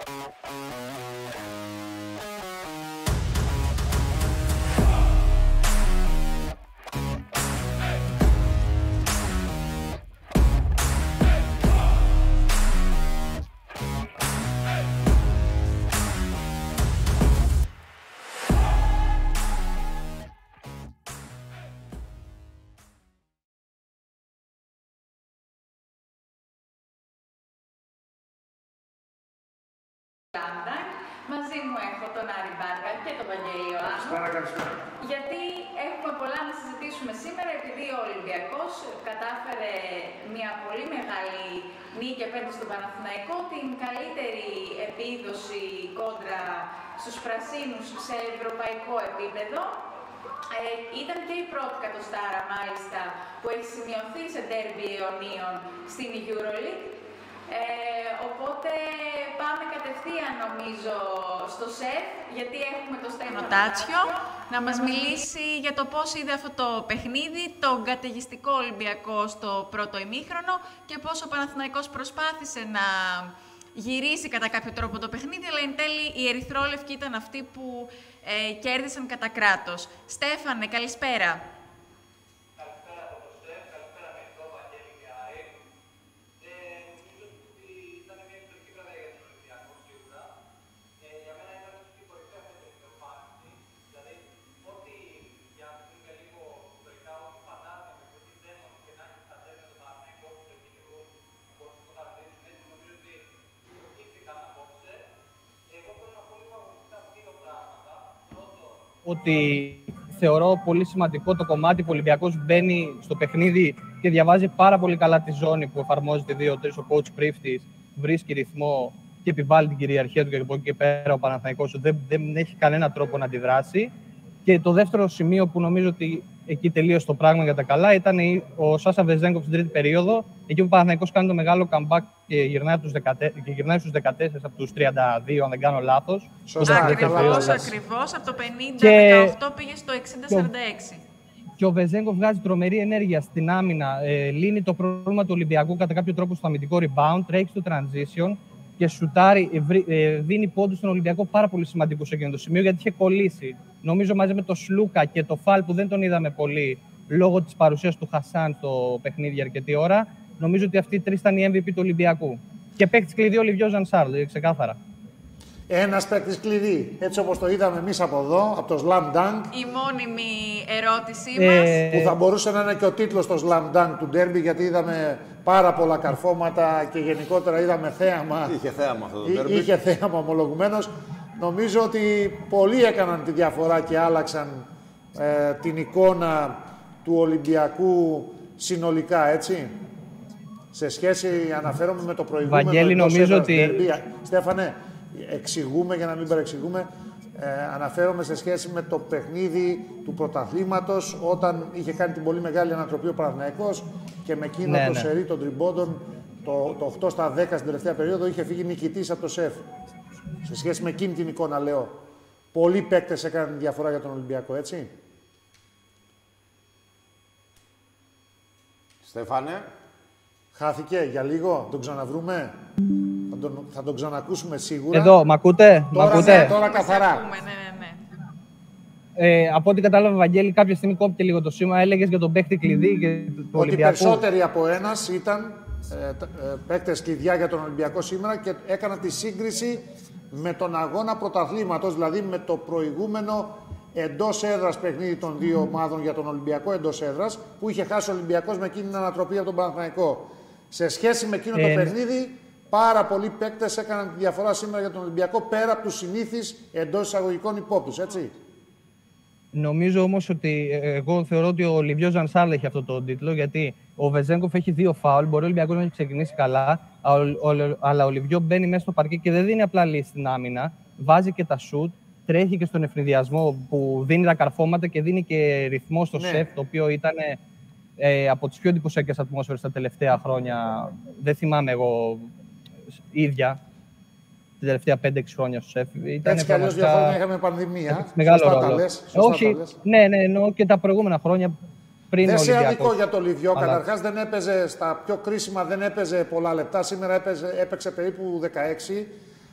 Μαζί μου έχω τον Άρη Μπάρκα και τον Βαγγέλη Ιωάννου. Γιατί έχουμε πολλά να συζητήσουμε σήμερα, επειδή ο Ολυμπιακός κατάφερε μια πολύ μεγάλη νίκη απέναντι στον Παναθηναϊκό, την καλύτερη επίδοση κόντρα στους πρασίνους σε ευρωπαϊκό επίπεδο. Ήταν και η πρώτη κατοστάρα μάλιστα που έχει σημειωθεί σε ντέρμπι αιωνίων στην EuroLeague. Οπότε πάμε κατευθείαν νομίζω στο ΣΕΦ, γιατί έχουμε το Στέφανο Τάτσιο να μας μιλήσει για το πώς είδε αυτό το παιχνίδι, τον καταιγιστικό Ολυμπιακό στο πρώτο ημίχρονο και πώς ο Παναθηναϊκός προσπάθησε να γυρίσει κατά κάποιο τρόπο το παιχνίδι, αλλά εν τέλει οι ερυθρόλευκοι ήταν αυτοί που κέρδισαν κατά κράτος. Στέφανε, καλησπέρα. Ότι θεωρώ πολύ σημαντικό το κομμάτι που ο Ολυμπιακός μπαίνει στο παιχνίδι και διαβάζει πάρα πολύ καλά τη ζώνη που εφαρμόζεται 2-3 ο coach Πρίφτης, βρίσκει ρυθμό και επιβάλλει την κυριαρχία του και από εκεί και πέρα ο Παναθηναϊκός δεν έχει κανένα τρόπο να αντιδράσει. Και το δεύτερο σημείο που νομίζω ότι εκεί τελείωσε το πράγμα για τα καλά ήταν ο Σάσα Βεζένκοφ στην τρίτη περίοδο, εκεί που ο Παναθηναϊκός κάνει το μεγάλο comeback και γυρνάει στους 14 από τους 32, αν δεν κάνω λάθος. Ακριβώς, από το 50-18 πήγε στο 60-46. Και ο Βεζένκοφ βγάζει τρομερή ενέργεια στην άμυνα, λύνει το πρόβλημα του Ολυμπιακού κατά κάποιο τρόπο στο αμυντικό rebound, τρέχει στο transition και σουτάρει, δίνει πόντους στον Ολυμπιακό πάρα πολύ σημαντικό σε εκείνο το σημείο, γιατί είχε κολλήσει. Νομίζω μαζί με το Σλούκα και το Φαλ που δεν τον είδαμε πολύ λόγω της παρουσίας του Χασάν στο παιχνίδι για αρκετή ώρα, νομίζω ότι αυτοί οι τρεις ήταν οι MVP του Ολυμπιακού. Και παίκτης κλειδί ο Λιβιό Ζανσάρλ, ξεκάθαρα. Ένας παίκτης κλειδί, έτσι όπως το είδαμε εμείς από εδώ, από το Slam Dunk. Η μόνιμη ερώτησή μας. Που θα μπορούσε να είναι και ο τίτλος στο Slam Dunk του Derby, γιατί είδαμε πάρα πολλά καρφώματα και γενικότερα είδαμε θέαμα. Είχε θέαμα αυτό το Derby. Είχε θέαμα ομολογουμένως. Νομίζω ότι πολλοί έκαναν τη διαφορά και άλλαξαν την εικόνα του Ολυμπιακού συνολικά, έτσι. Σε σχέση, αναφέρομαι με το προηγούμενο. Βαγγέλη, νομίζω ότι... Derby. Στέφανε, εξηγούμε για να μην παρεξηγούμε. Αναφέρομαι σε σχέση με το παιχνίδι του πρωταθλήματος, όταν είχε κάνει την πολύ μεγάλη ανατροπή ο Παναθηναϊκός και με εκείνο το σερί των τριμπόντων, το 8 στα 10 στην τελευταία περίοδο, είχε φύγει νικητής από το ΣΕΦ. Σε σχέση με εκείνη την εικόνα, λέω. Πολλοί παίκτες έκαναν διαφορά για τον Ολυμπιακό, έτσι. Στέφανε. Χάθηκε για λίγο, τον ξαναβρούμε. Θα τον ξανακούσουμε σίγουρα. Εδώ, μ' ακούτε? Τώρα καθαρά. Από ό,τι κατάλαβα, Βαγγέλη, κάποια στιγμή κόπηκε λίγο το σήμα. Έλεγες για τον παίκτη κλειδί και του Ολυμπιακού. Ότι περισσότεροι από ένας ήταν παίκτες κλειδιά για τον Ολυμπιακό σήμερα και έκανα τη σύγκριση με τον αγώνα πρωταθλήματος, δηλαδή με το προηγούμενο εντός έδρας παιχνίδι των δύο ομάδων για τον Ολυμπιακό εντός έδρας, που είχε χάσει ο Ολυμπιακός με εκείνη την ανατροπή από τον Παναθηναϊκό. Σε σχέση με εκείνο το παιχνίδι, πάρα πολλοί παίκτες έκαναν τη διαφορά σήμερα για τον Ολυμπιακό, πέρα από τους συνήθεις εντός εισαγωγικών υπόπτους, έτσι. Νομίζω όμως ότι εγώ θεωρώ ότι ο Λιβιό Ζανσάρλ έχει αυτό το τίτλο, γιατί ο Βεζένκοφ έχει 2 φάουλ. Μπορεί ο Ολυμπιακός να έχει ξεκινήσει καλά, αλλά ο Λιβιό μπαίνει μέσα στο παρκέ και δεν δίνει απλά λύση στην άμυνα. Βάζει και τα σουτ, τρέχει και στον ευνηδιασμό που δίνει τα καρφώματα και δίνει και ρυθμό στο ΣΕΦ, το οποίο ήταν από τις πιο εντυπωσιακές ατμόσφαιρες τα τελευταία χρόνια. Δεν θυμάμαι εγώ ίδια. Τα τελευταία 5-6 χρόνια στο ΣΕΦ. Έτσι κι αλλιώς 2 χρόνια είχαμε πανδημία. Μεγάλο ρόλο. Όχι, ναι, εννοώ και τα προηγούμενα χρόνια πριν. Δεν σε αδικό για το Λιβιό. Καταρχάς δεν έπαιζε στα πιο κρίσιμα, δεν έπαιζε πολλά λεπτά. Σήμερα έπαιξε περίπου 16.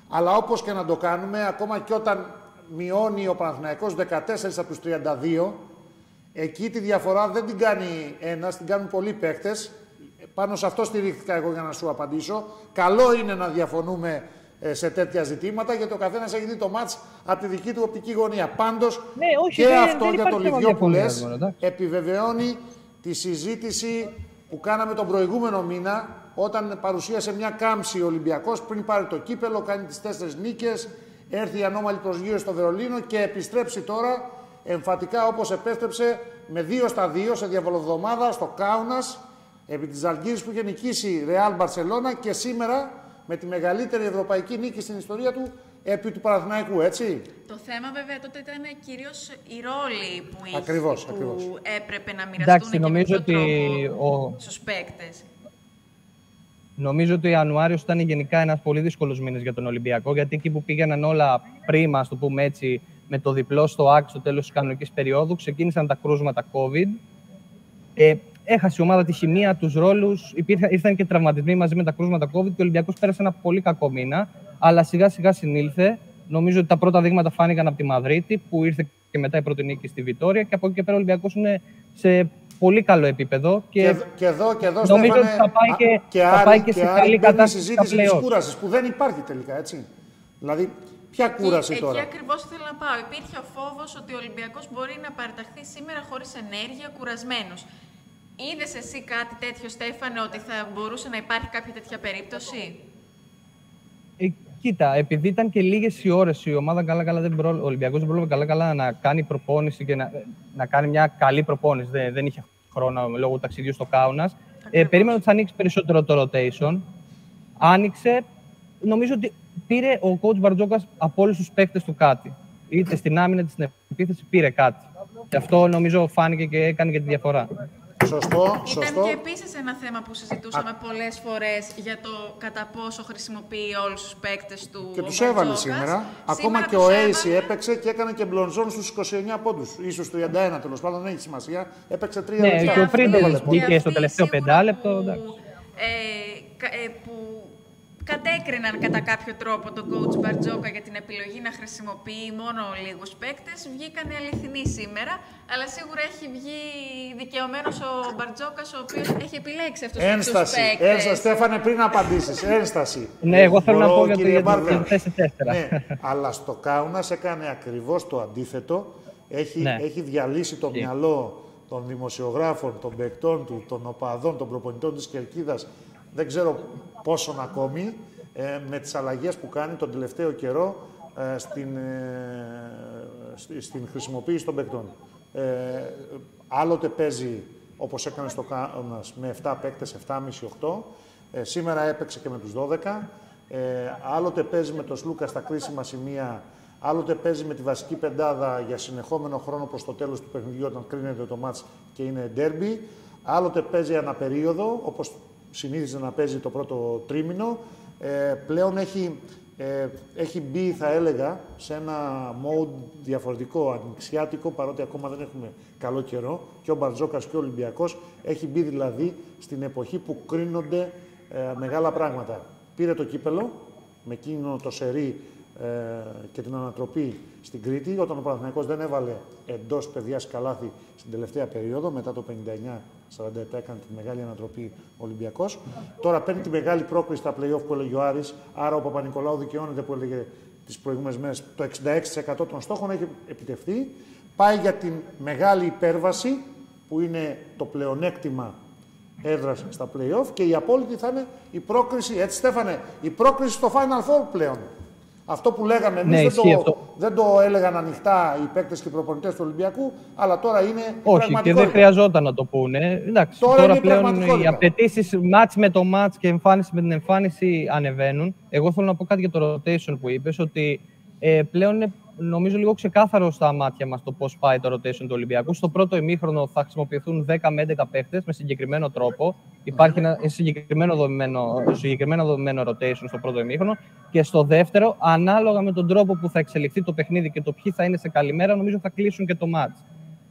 Αλλά όπως και να το κάνουμε, ακόμα και όταν μειώνει ο Παναθηναϊκός 14 από τους 32, εκεί τη διαφορά δεν την κάνει ένας, την κάνουν πολλοί παίκτες. Πάνω σε αυτό στηρίχθηκα εγώ για να σου απαντήσω. Καλό είναι να διαφωνούμε σε τέτοια ζητήματα, γιατί ο καθένας έχει δει το μάτς από τη δική του οπτική γωνία. Πάντως, αυτό για το Λιβιό που λες, επιβεβαιώνει τη συζήτηση που κάναμε τον προηγούμενο μήνα, όταν παρουσίασε μια κάμψη ο Ολυμπιακός πριν πάρει το κύπελο, κάνει τις 4 νίκες, έρθει η ανώμαλη προσγείωση στο Βερολίνο και επιστρέψει τώρα εμφατικά όπως επέστρεψε με 2-2 σε διαβολοβδομάδα στο Κάουνας, επί της Ζαλγκίρης που είχε νικήσει Ρεάλ Μπαρσελόνα και σήμερα με τη μεγαλύτερη ευρωπαϊκή νίκη στην ιστορία του επί του Παναθηναϊκού, έτσι. Το θέμα βέβαια τότε ήταν κυρίως οι ρόλοι που είχε, ακριβώς. Έπρεπε να μοιραστούν και με τον τρόπο στους παίκτες. Νομίζω ότι ο Ιανουάριος ήταν γενικά ένας πολύ δύσκολος μήνας για τον Ολυμπιακό, γιατί εκεί που πήγαιναν όλα πρίμα, ας το πούμε έτσι, με το διπλό στο ΑΚ στο τέλος της κανονικής περίοδου, ξεκίνησαν τα κρούσματα COVID. Έχασε η ομάδα τη χημεία, τους ρόλους, ήρθαν και τραυματισμοί μαζί με τα κρούσματα COVID και ο Ολυμπιακός πέρασε ένα πολύ κακό μήνα, αλλά σιγά σιγά συνήλθε. Νομίζω ότι τα πρώτα δείγματα φάνηκαν από τη Μαδρίτη, που ήρθε και μετά η πρώτη νίκη στη Βιτόρια, και από εκεί και πέρα ο Ολυμπιακός είναι σε πολύ καλό επίπεδο. Και εδώ νομίζω ότι θα πάει και σε καλή κατάσταση. Η συζήτηση της κούρασης που δεν υπάρχει τελικά, έτσι. Δηλαδή, ποια κούραση τώρα. Εκεί ακριβώς ήθελα να πάω. Υπήρχε ο φόβος ότι ο Ολυμπιακός μπορεί να παραταχθεί σήμερα χωρίς ενέργεια, κουρασμένος. Είδες εσύ κάτι τέτοιο, Στέφανε, ότι θα μπορούσε να υπάρχει κάποια τέτοια περίπτωση? Κοίτα, επειδή ήταν και λίγες οι ώρες, η ομάδα ο Ολυμπιακός δεν πρόλαβε καλά να κάνει προπόνηση και να κάνει μια καλή προπόνηση. Δεν είχε χρόνο λόγω του ταξιδιού στο Κάουνας. Περίμενα ότι θα ανοίξει περισσότερο το rotation. Άνοιξε. Νομίζω ότι πήρε ο coach Μπαρτζόκας από όλους τους παίκτες του κάτι. Είτε στην άμυνα, είτε στην επίθεση, πήρε κάτι. Και αυτό νομίζω φάνηκε και έκανε και τη διαφορά. Σωστό. Ήταν και επίσης ένα θέμα που συζητούσαμε πολλές φορές για το κατά πόσο χρησιμοποιεί όλους τους παίκτες του. Και τους έβαλε σήμερα. Ακόμα και ο Έισι έπαιξε και έκανε και μπλονζόν στους 29 πόντους. Ή στους 31 τέλος πάντων, δεν έχει σημασία. Έπαιξε 3 λεπτά. Ναι, και ο Φρίντελ βγήκε στο τελευταίο 5 λεπτό. Που κατέκριναν κατά κάποιο τρόπο τον coach Μπαρτζόκα για την επιλογή να χρησιμοποιεί μόνο λίγους παίκτες. Βγήκανε αληθινοί σήμερα, αλλά σίγουρα έχει βγει δικαιωμένος ο Μπαρτζόκας, ο οποίος έχει επιλέξει αυτούς τους παίκτες. Ένσταση, Στέφανε, πριν απαντήσεις. Ένσταση. Ναι, εγώ θέλω να πω για το 4-4. Ναι, αλλά στο Κάουνας έκανε ακριβώς το αντίθετο. Έχει διαλύσει το μυαλό των δημοσιογράφων, των παικτών του, των οπαδών, των προπονητών της Κερκίδας. Δεν ξέρω πόσον ακόμη, με τις αλλαγές που κάνει τον τελευταίο καιρό στην χρησιμοποίηση των παικτών. Άλλοτε παίζει, όπως έκανε στο Κάουνας, με 7 παίκτες, 7,5-8. Σήμερα έπαιξε και με τους 12. Άλλοτε παίζει με τον Σλούκα στα κρίσιμα σημεία. Άλλοτε παίζει με τη βασική πεντάδα για συνεχόμενο χρόνο προς το τέλος του παιχνιδιού, όταν κρίνεται το μάτς και είναι ντέρμπι. Άλλοτε παίζει αναπερίοδο, όπως συνήθιζε να παίζει το πρώτο τρίμηνο. Πλέον έχει μπει, θα έλεγα, σε ένα mode διαφορετικό, ανοιξιάτικο, παρότι ακόμα δεν έχουμε καλό καιρό. Και ο Μπαρτζόκας και ο Ολυμπιακός έχει μπει δηλαδή στην εποχή που κρίνονται μεγάλα πράγματα. Πήρε το κύπελο με εκείνο το σερί και την ανατροπή στην Κρήτη, όταν ο Παναθηναϊκός δεν έβαλε εντός παιδιάς καλάθι στην τελευταία περίοδο, μετά το 59-47 έκανε τη μεγάλη ανατροπή ο Ολυμπιακός. Τώρα παίρνει τη μεγάλη πρόκριση στα play-off που έλεγε ο Άρης, άρα ο Παπα-Νικολάου δικαιώνεται που έλεγε τις προηγούμενες μέρες. Το 66% των στόχων έχει επιτευχθεί. Πάει για την μεγάλη υπέρβαση που είναι το πλεονέκτημα έδρας στα play-off και η απόλυτη θα είναι η πρόκριση, έτσι Στέφανε, η πρόκριση στο Final Four πλέον. Αυτό που λέγαμε εμείς δεν το έλεγαν ανοιχτά οι παίκτες και οι προπονητές του Ολυμπιακού, αλλά τώρα είναι η πραγματικότητα. Και δεν χρειαζόταν να το πούνε. Εντάξει, τώρα πλέον οι απαιτήσεις μάτς με το μάτς και εμφάνιση με την εμφάνιση ανεβαίνουν. Εγώ θέλω να πω κάτι για το rotation που είπες, ότι πλέον είναι νομίζω λίγο ξεκάθαρο στα μάτια μας το πώς πάει το rotation του Ολυμπιακού. Στο πρώτο ημίχρονο θα χρησιμοποιηθούν 10 με 11 παίχτες με συγκεκριμένο τρόπο. Υπάρχει ένα συγκεκριμένο δομημένο rotation στο πρώτο ημίχρονο. Και στο δεύτερο, ανάλογα με τον τρόπο που θα εξελιχθεί το παιχνίδι και το ποιοι θα είναι σε καλημέρα, νομίζω θα κλείσουν και το μάτς.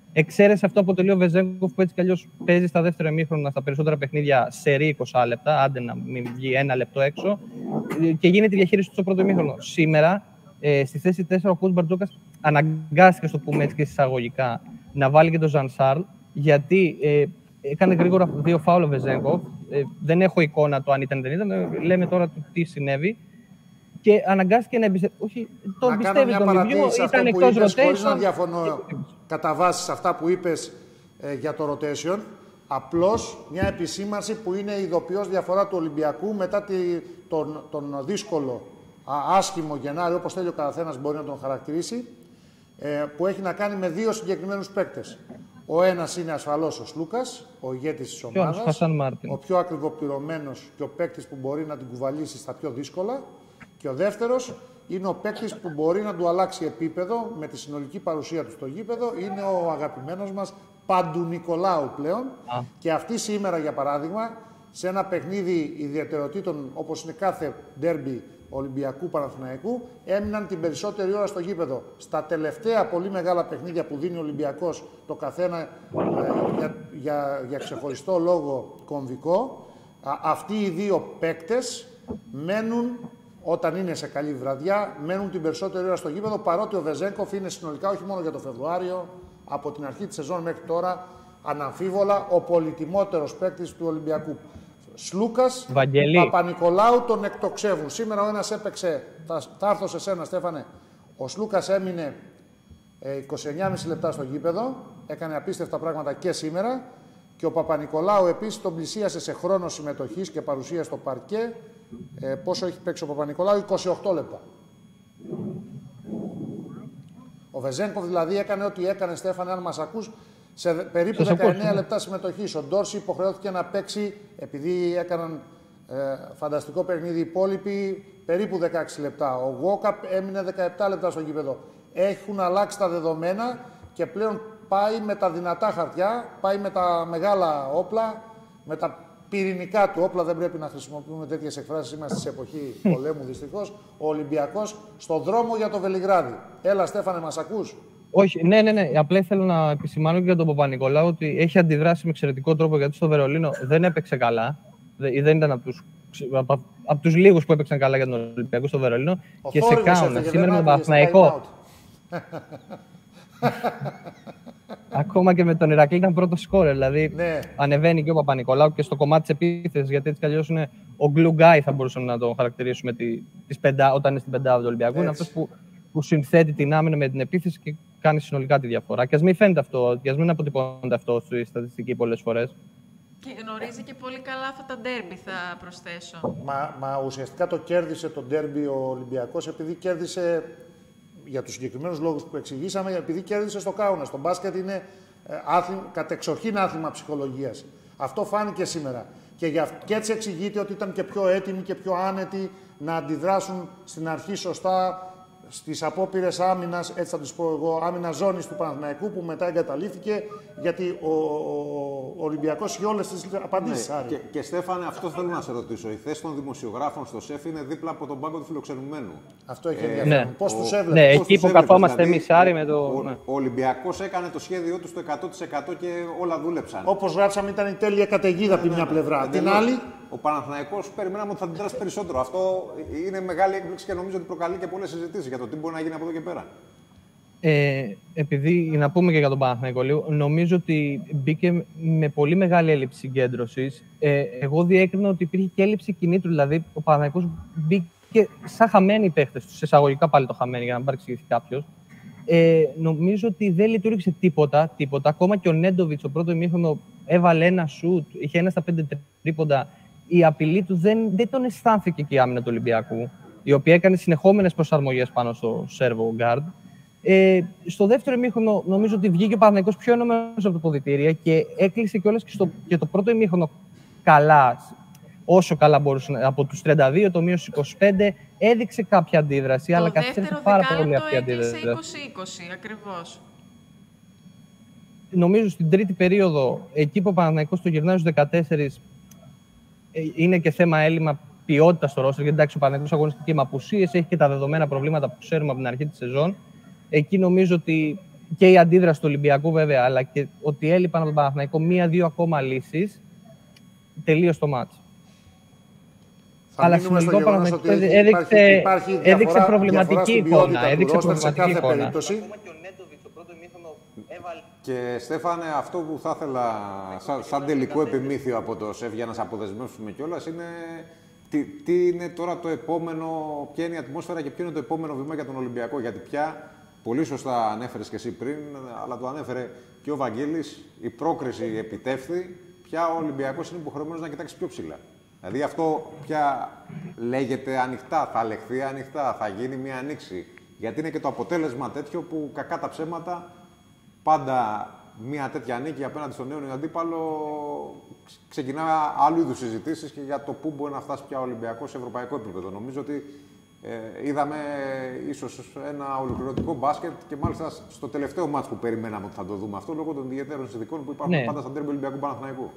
Εξαίρεση αυτό αποτελεί ο Βεζέγκοφ που έτσι κι αλλιώς παίζει στα δεύτερα ημίχρονα στα περισσότερα παιχνίδια σερί 20 λεπτά, άντε να μην βγει ένα λεπτό έξω, και γίνεται η διαχείριση του στο πρώτο ημίχρονο. Σήμερα, στη θέση 4, ο coach Μπαρτζόκας αναγκάστηκε, στο πούμε έτσι και εισαγωγικά, να βάλει και τον Ζαν Σάρλ, γιατί έκανε γρήγορα 2 φάουλ ο Βεζέγκοφ. Δεν έχω εικόνα το αν ήταν ή δεν ήταν, λέμε τώρα τι συνέβη. Και αναγκάστηκε να εμπιστεύει. Όχι, τον πιστεύει τον Λιβιό, ήταν εκτός rotation. Χωρίς να διαφωνώ κατά βάση σε αυτά που είπες για το rotation, απλώς μια επισήμανση που είναι ειδοποιώς διαφορά του Ολυμπιακού μετά τον δύσκολο, άσχημο Γενάρη, όπως θέλει ο καθένας μπορεί να τον χαρακτηρίσει, που έχει να κάνει με 2 συγκεκριμένους παίκτες. Ο ένας είναι ασφαλώς ο Σλούκας, ο ηγέτης της ομάδας, ο πιο ακριβοπληρωμένος και ο παίκτης που μπορεί να την κουβαλήσει στα πιο δύσκολα. Και ο δεύτερος είναι ο παίκτης που μπορεί να του αλλάξει επίπεδο με τη συνολική παρουσία του στο γήπεδο. Είναι ο αγαπημένος μας Παντουνικολάου πλέον. Και αυτή σήμερα, για παράδειγμα, σε ένα παιχνίδι ιδιαιτεροτήτων όπως είναι κάθε ντέρμπι Ολυμπιακού Παναθηναϊκού, έμειναν την περισσότερη ώρα στο γήπεδο. Στα τελευταία πολύ μεγάλα παιχνίδια που δίνει ο Ολυμπιακός, το καθένα για ξεχωριστό λόγο κομβικό, αυτοί οι 2 παίκτες μένουν. Όταν είναι σε καλή βραδιά, μένουν την περισσότερη ώρα στο γήπεδο, παρότι ο Βεζέγκοφ είναι συνολικά, όχι μόνο για το Φεβρουάριο, από την αρχή της σεζόν μέχρι τώρα, αναμφίβολα, ο πολυτιμότερος παίκτης του Ολυμπιακού. Σλούκας, Παπα-Νικολάου τον εκτοξεύουν. Σήμερα ο ένας έπαιξε, θα έρθω σε σένα Στέφανε, ο Σλούκας έμεινε 29,5 λεπτά στο γήπεδο, έκανε απίστευτα πράγματα και σήμερα, και ο Παπα-Νικολάου επίσης τον πλησίασε σε χρόνο συμμετοχής και παρουσία στο παρκέ. Πόσο έχει παίξει ο Παπα-Νικολάου? 28 λεπτά. Ο Βεζέγκοφ δηλαδή έκανε ό,τι έκανε, Στέφανε, αν μας ακούς, σε περίπου 19 λεπτά συμμετοχής. Ο Ντόρση υποχρεώθηκε να παίξει, επειδή έκαναν φανταστικό παιχνίδι οι υπόλοιποι, περίπου 16 λεπτά. Ο Γουόκαπ έμεινε 17 λεπτά στο γήπεδο. Έχουν αλλάξει τα δεδομένα και πλέον πάει με τα δυνατά χαρτιά, πάει με τα μεγάλα όπλα, με τα πυρηνικά του όπλα. Δεν πρέπει να χρησιμοποιούμε τέτοιες εκφράσεις, είμαστε σε εποχή πολέμου δυστυχώς. Ο Ολυμπιακός στο δρόμο για το Βελιγράδι. Έλα Στέφανε, μας ακούς? Όχι, ναι. Απλά θέλω να επισημάνω και για τον Παπα-Νικολάου ότι έχει αντιδράσει με εξαιρετικό τρόπο, γιατί στο Βερολίνο δεν έπαιξε καλά. Δεν ήταν από τους λίγους που έπαιξαν καλά για τον Ολυμπιακό στο Βερολίνο. Και σε κάουνα σήμερα με τον Παναθηναϊκό. Ακόμα και με τον Ηρακλή ήταν πρώτο σκόρερ. Δηλαδή ανεβαίνει και ο Παπα-Νικολάου και στο κομμάτι της επίθεσης, γιατί έτσι κι αλλιώς είναι ο glue guy, θα μπορούσαμε να το χαρακτηρίσουμε όταν είναι στην πεντάδα του Ολυμπιακού. Είναι αυτός που συνθέτει την άμυνα με την επίθεση και κάνει συνολικά τη διαφορά. Και ας μην φαίνεται αυτό, και ας μην αποτυπώνεται αυτό στη στατιστική πολλές φορές. Και γνωρίζει και πολύ καλά αυτά τα ντέρμπι, θα προσθέσω. Μα ουσιαστικά το κέρδισε το ντέρμπι ο Ολυμπιακός, επειδή κέρδισε, για τους συγκεκριμένους λόγους που εξηγήσαμε, επειδή κέρδισε στο Κάουνα. Στο μπάσκετ είναι κατεξοχήν άθλημα ψυχολογίας. Αυτό φάνηκε σήμερα. Και έτσι εξηγείται ότι ήταν και πιο έτοιμοι και πιο άνετοι να αντιδράσουν στην αρχή σωστά στις απόπειρες άμυνας, έτσι θα τους πω εγώ, άμυνα ζώνης του Παναθηναϊκού, που μετά εγκαταλείφθηκε, γιατί ο Ολυμπιακός είχε όλες τις απαντήσεις. Ναι, και Στέφανε, αυτό θέλω να σε ρωτήσω. Η θέση των δημοσιογράφων στο ΣΕΦ είναι δίπλα από τον πάγκο του φιλοξενουμένου. Αυτό έχει ενδιαφέρον. Πώς τους έβλεπες? Ναι, εκεί που καθόμαστε εμείς, Άρη, με το... Ο Ολυμπιακός έκανε το σχέδιό του στο 100% και όλα δούλεψαν. Όπως γράψαμε, ήταν η τέλεια καταιγίδα από τη μια πλευρά. Την άλλη, ο Παναθηναϊκός περιμέναμε ότι θα αντιδράσει περισσότερο. Αυτό είναι μεγάλη έκπληξη και νομίζω ότι προκαλεί και πολλές συζητήσεις για το τι μπορεί να γίνει από εδώ και πέρα. Επειδή να πούμε και για τον Παναθηναϊκό λίγο, νομίζω ότι μπήκε με πολύ μεγάλη έλλειψη συγκέντρωσης. Εγώ διέκρινα ότι υπήρχε και έλλειψη κινήτρου. Δηλαδή, ο Παναθηναϊκός μπήκε σαν χαμένοι παίχτες τους, εισαγωγικά πάλι το χαμένοι, για να μην παρεξηγηθεί κάποιος. Νομίζω ότι δεν λειτουργήσε τίποτα. Ακόμα και ο Νέντοβιτς, ο πρώτο ημίχρονο, έβαλε ένα σουτ, είχε 1 στα 5 τρίποντα. Η απειλή του δεν τον αισθάνθηκε και η άμυνα του Ολυμπιακού, η οποία έκανε συνεχόμενες προσαρμογές πάνω στο σέρβο γκάρντ. Στο δεύτερο ημίχρονο νομίζω ότι βγήκε ο Παναθηναϊκός πιο ενωμένος από το ποδητήρια και έκλεισε κιόλας και το πρώτο ημίχρονο καλά, όσο καλά μπορούσε. Από τους 32, το μείος 25, έδειξε κάποια αντίδραση, αλλά καθυστέρησε πάρα πολύ αυτή η αντίδραση. Το δεύτερο 20-20, ακριβώς. Νομίζω στην τρίτη περίοδο, εκεί που ο Παναθηναϊκός το γυρνάει στους 14, είναι και θέμα έλλειμμα ποιότητα στο ρόστερ, γιατί εντάξει, ο Παναθηναϊκός αγωνιστική με απουσίες, έχει και τα δεδομένα προβλήματα που ξέρουμε από την αρχή της σεζόν. Εκεί νομίζω ότι και η αντίδραση του Ολυμπιακού βέβαια, αλλά και ότι έλειπαν από τον Παναθηναϊκό 1-2 ακόμα λύσεις, τελείωσε το μάτς. Αλλά συνολικά ο Παναθηναϊκός έδειξε προβληματική εικόνα. Και Στέφανε, αυτό που θα ήθελα σαν τελικό επιμήθειο από το ΣΕΦ για να σε αποδεσμεύσουμε κιόλας είναι τι είναι τώρα το επόμενο, ποια είναι η ατμόσφαιρα και ποιο είναι το επόμενο βήμα για τον Ολυμπιακό. Γιατί πια, πολύ σωστά ανέφερες και εσύ πριν, αλλά το ανέφερε και ο Βαγγέλης, η πρόκριση επιτεύχθη, πια ο Ολυμπιακός είναι υποχρεωμένος να κοιτάξει πιο ψηλά. Δηλαδή αυτό πια λέγεται ανοιχτά, θα λεχθεί ανοιχτά, θα γίνει μια ανοίξη. Γιατί είναι και το αποτέλεσμα τέτοιο που κακά τα ψέματα πάντα μια τέτοια νίκη απέναντι στον νέο αντίπαλο ξεκινά άλλου είδους συζητήσεις και για το πού μπορεί να φτάσει πια ο Ολυμπιακός σε ευρωπαϊκό επίπεδο. Νομίζω ότι είδαμε ίσως ένα ολοκληρωτικό μπάσκετ και μάλιστα στο τελευταίο μάτς που περιμέναμε ότι θα το δούμε αυτό λόγω των ιδιαίτερων συνθηκών που υπάρχουν πάντα στα ντέρμπι Ολυμπιακού Παναθηναϊκού.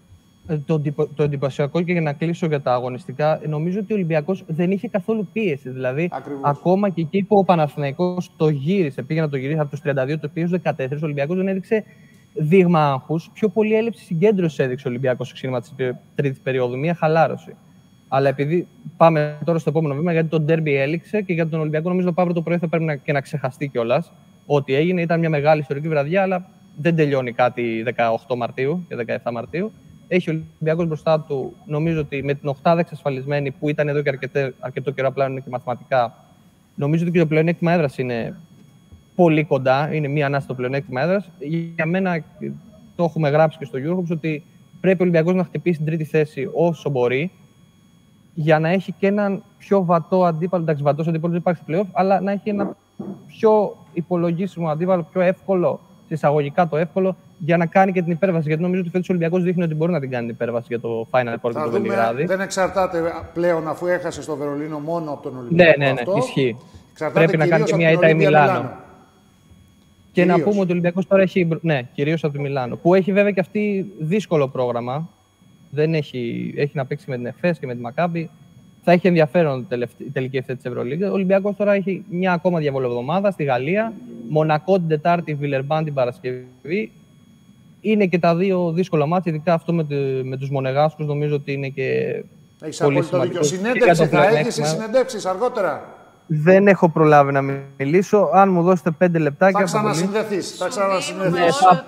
Το εντυπωσιακό και για να κλείσω για τα αγωνιστικά, νομίζω ότι ο Ολυμπιακός δεν είχε καθόλου πίεση. Δηλαδή, ακόμα και εκεί που ο Παναθηναϊκός το γύρισε, πήγε να το γυρίσει από τους 32, το πήγε στους 14, ο Ολυμπιακός δεν έδειξε δείγμα άγχους. Πιο πολύ έλλειψη συγκέντρωση έδειξε ο Ολυμπιακός στο ξεκίνημα της τρίτης περίοδου, μια χαλάρωση. Αλλά επειδή πάμε τώρα στο επόμενο βήμα, γιατί το ντέρμπι έληξε και για τον Ολυμπιακό, νομίζω ότι το πρωί θα πρέπει και να ξεχαστεί κιόλας. Ό,τι έγινε ήταν μια μεγάλη ιστορική βραδιά, αλλά δεν τελειώνει κάτι 18 Μαρτίου και 17 Μαρτίου. Έχει ο Ολυμπιακός μπροστά του, νομίζω ότι με την οκτάδα εξασφαλισμένη που ήταν εδώ και αρκετό καιρό, απλά είναι και μαθηματικά. Νομίζω ότι και το πλεονέκτημα έδρας είναι πολύ κοντά. Είναι μία ανάσα το πλεονέκτημα έδρας. Για μένα, το έχουμε γράψει και στο Eurohoops, ότι πρέπει ο Ολυμπιακός να χτυπήσει την τρίτη θέση όσο μπορεί για να έχει και έναν πιο βατό αντίπαλο. Εντάξει, βατός αντίπαλος δεν υπάρχει πλέον, αλλά να έχει ένα πιο υπολογίσιμο αντίπαλο, πιο εύκολο, εισαγωγικά το εύκολο, για να κάνει και την υπέρβαση. Γιατί νομίζω ότι φέτος ο Ολυμπιακός δείχνει ότι μπορεί να την κάνει την υπέρβαση για το Final Four και το Βελιγράδι. Δεν εξαρτάται πλέον, αφού έχασε στο Βερολίνο, μόνο από τον Ολυμπιακό. Ναι, ισχύει. Πρέπει να κάνει και μια ήττα η Μιλάνο. Και κυρίως να πούμε ότι ο Ολυμπιακός τώρα έχει. Ναι, κυρίως από τη Μιλάνο. Που έχει βέβαια και αυτή δύσκολο πρόγραμμα. Δεν έχει να παίξει με την ΕΦΕΣ και με τη Μακάμπι. Θα έχει ενδιαφέρον η τελική ευθέτη της Ευρωλίγκα. Ο Ολυμπιακός τώρα έχει μια ακόμα διαβολοβδομάδα στη Γαλλία. Μονακό την Τετάρτη, Βιλερμπάν την Παρασκευή. Είναι και τα δύο δύσκολα μάτια, ειδικά αυτό με τους Μονεγάσκους. Νομίζω ότι είναι και. Έχεις απόλυτο δίκιο. Συνέντευξη θα έχεις ή συνεντεύξεις αργότερα? Δεν έχω προλάβει να μιλήσω. Αν μου δώσετε 5 λεπτάκια. Θα ξανασυνδεθείς. Θα ξανασυνδεθείς.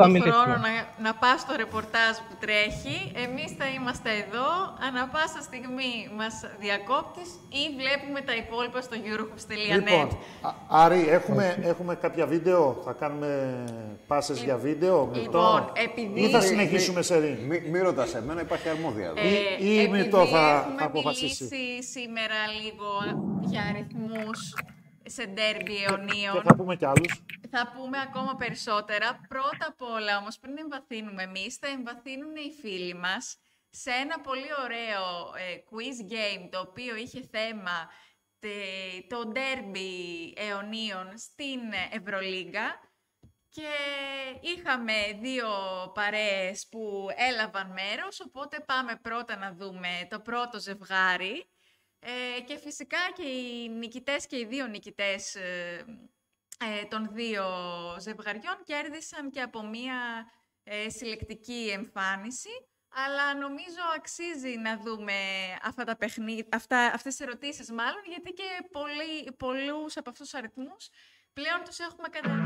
Να πας στο ρεπορτάζ που τρέχει. Εμείς θα είμαστε εδώ. Ανά πάσα στιγμή μας διακόπτεις ή βλέπουμε τα υπόλοιπα στο eurohoops.net. Λοιπόν, Άρη, έχουμε κάποια βίντεο. Θα κάνουμε πάσες για βίντεο. Λοιπόν, ή θα συνεχίσουμε σε ρί? Μη ρωτάς εμένα, υπάρχει αρμόδια εδώ. Ή μητώ θα αποφασίσει. Έχουμε μιλήσει σήμερα λίγο για αριθμούς σε ντέρμπι αιωνίων. Και θα πούμε κι άλλους. Θα πούμε ακόμα περισσότερα. Πρώτα απ' όλα όμως, πριν εμβαθύνουμε εμείς, θα εμβαθύνουν οι φίλοι μας σε ένα πολύ ωραίο quiz game, το οποίο είχε θέμα το ντέρμπι αιωνίων στην Ευρωλίγκα. Και είχαμε δύο παρέες που έλαβαν μέρος, οπότε πάμε πρώτα να δούμε το πρώτο ζευγάρι. Και φυσικά και οι νικητές και οι δύο νικητές των δύο ζευγαριών κέρδισαν και από μία συλλεκτική εμφάνιση. Αλλά νομίζω αξίζει να δούμε αυτά τα αυτές τις ερωτήσεις μάλλον, γιατί και πολλούς από αυτούς τους αριθμούς πλέον τους έχουμε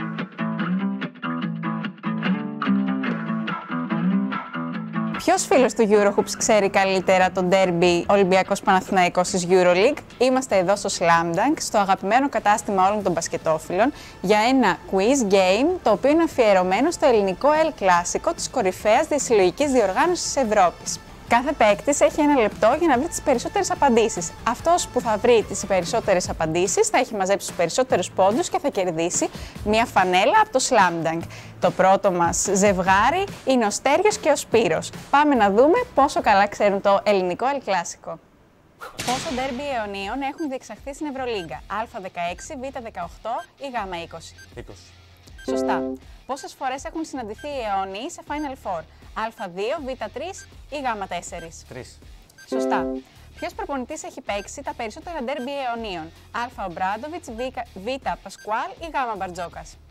Ποιος φίλος του Eurohoops ξέρει καλύτερα το ντέρμπι Ολυμπιακός Παναθηναϊκός της EuroLeague? Είμαστε εδώ στο Slam Dunk, στο αγαπημένο κατάστημα όλων των μπασκετόφιλων, για ένα quiz game, το οποίο είναι αφιερωμένο στο ελληνικό El Clásico της κορυφαίας διασυλλογικής διοργάνωσης της Ευρώπης. Κάθε παίκτης έχει 1 λεπτό για να βρει τις περισσότερες απαντήσεις. Αυτός που θα βρει τις περισσότερες απαντήσεις θα έχει μαζέψει τους περισσότερους πόντους και θα κερδίσει μια φανέλα από το Slam Dunk. Το πρώτο μας ζευγάρι είναι ο Στέργιος και ο Σπύρος. Πάμε να δούμε πόσο καλά ξέρουν το ελληνικό El Clásico. Πόσο ντέρμπι αιωνίων έχουν διεξαχθεί στην Ευρωλίγκα? Α16, Β18 ή Γ20? 20. Σωστά. Πόσες φορές έχουν συναντηθεί οι αιώνιοι σε Final Four? Α2, Β3 ή Γ4? 3. Σωστά. Ποιος προπονητής έχει παίξει τα περισσότερα ντέρμπι αιωνίων? Α. Ομπράντοβιτς, Β. Πασκουάλ ή Γ. Μπαρτζόκας?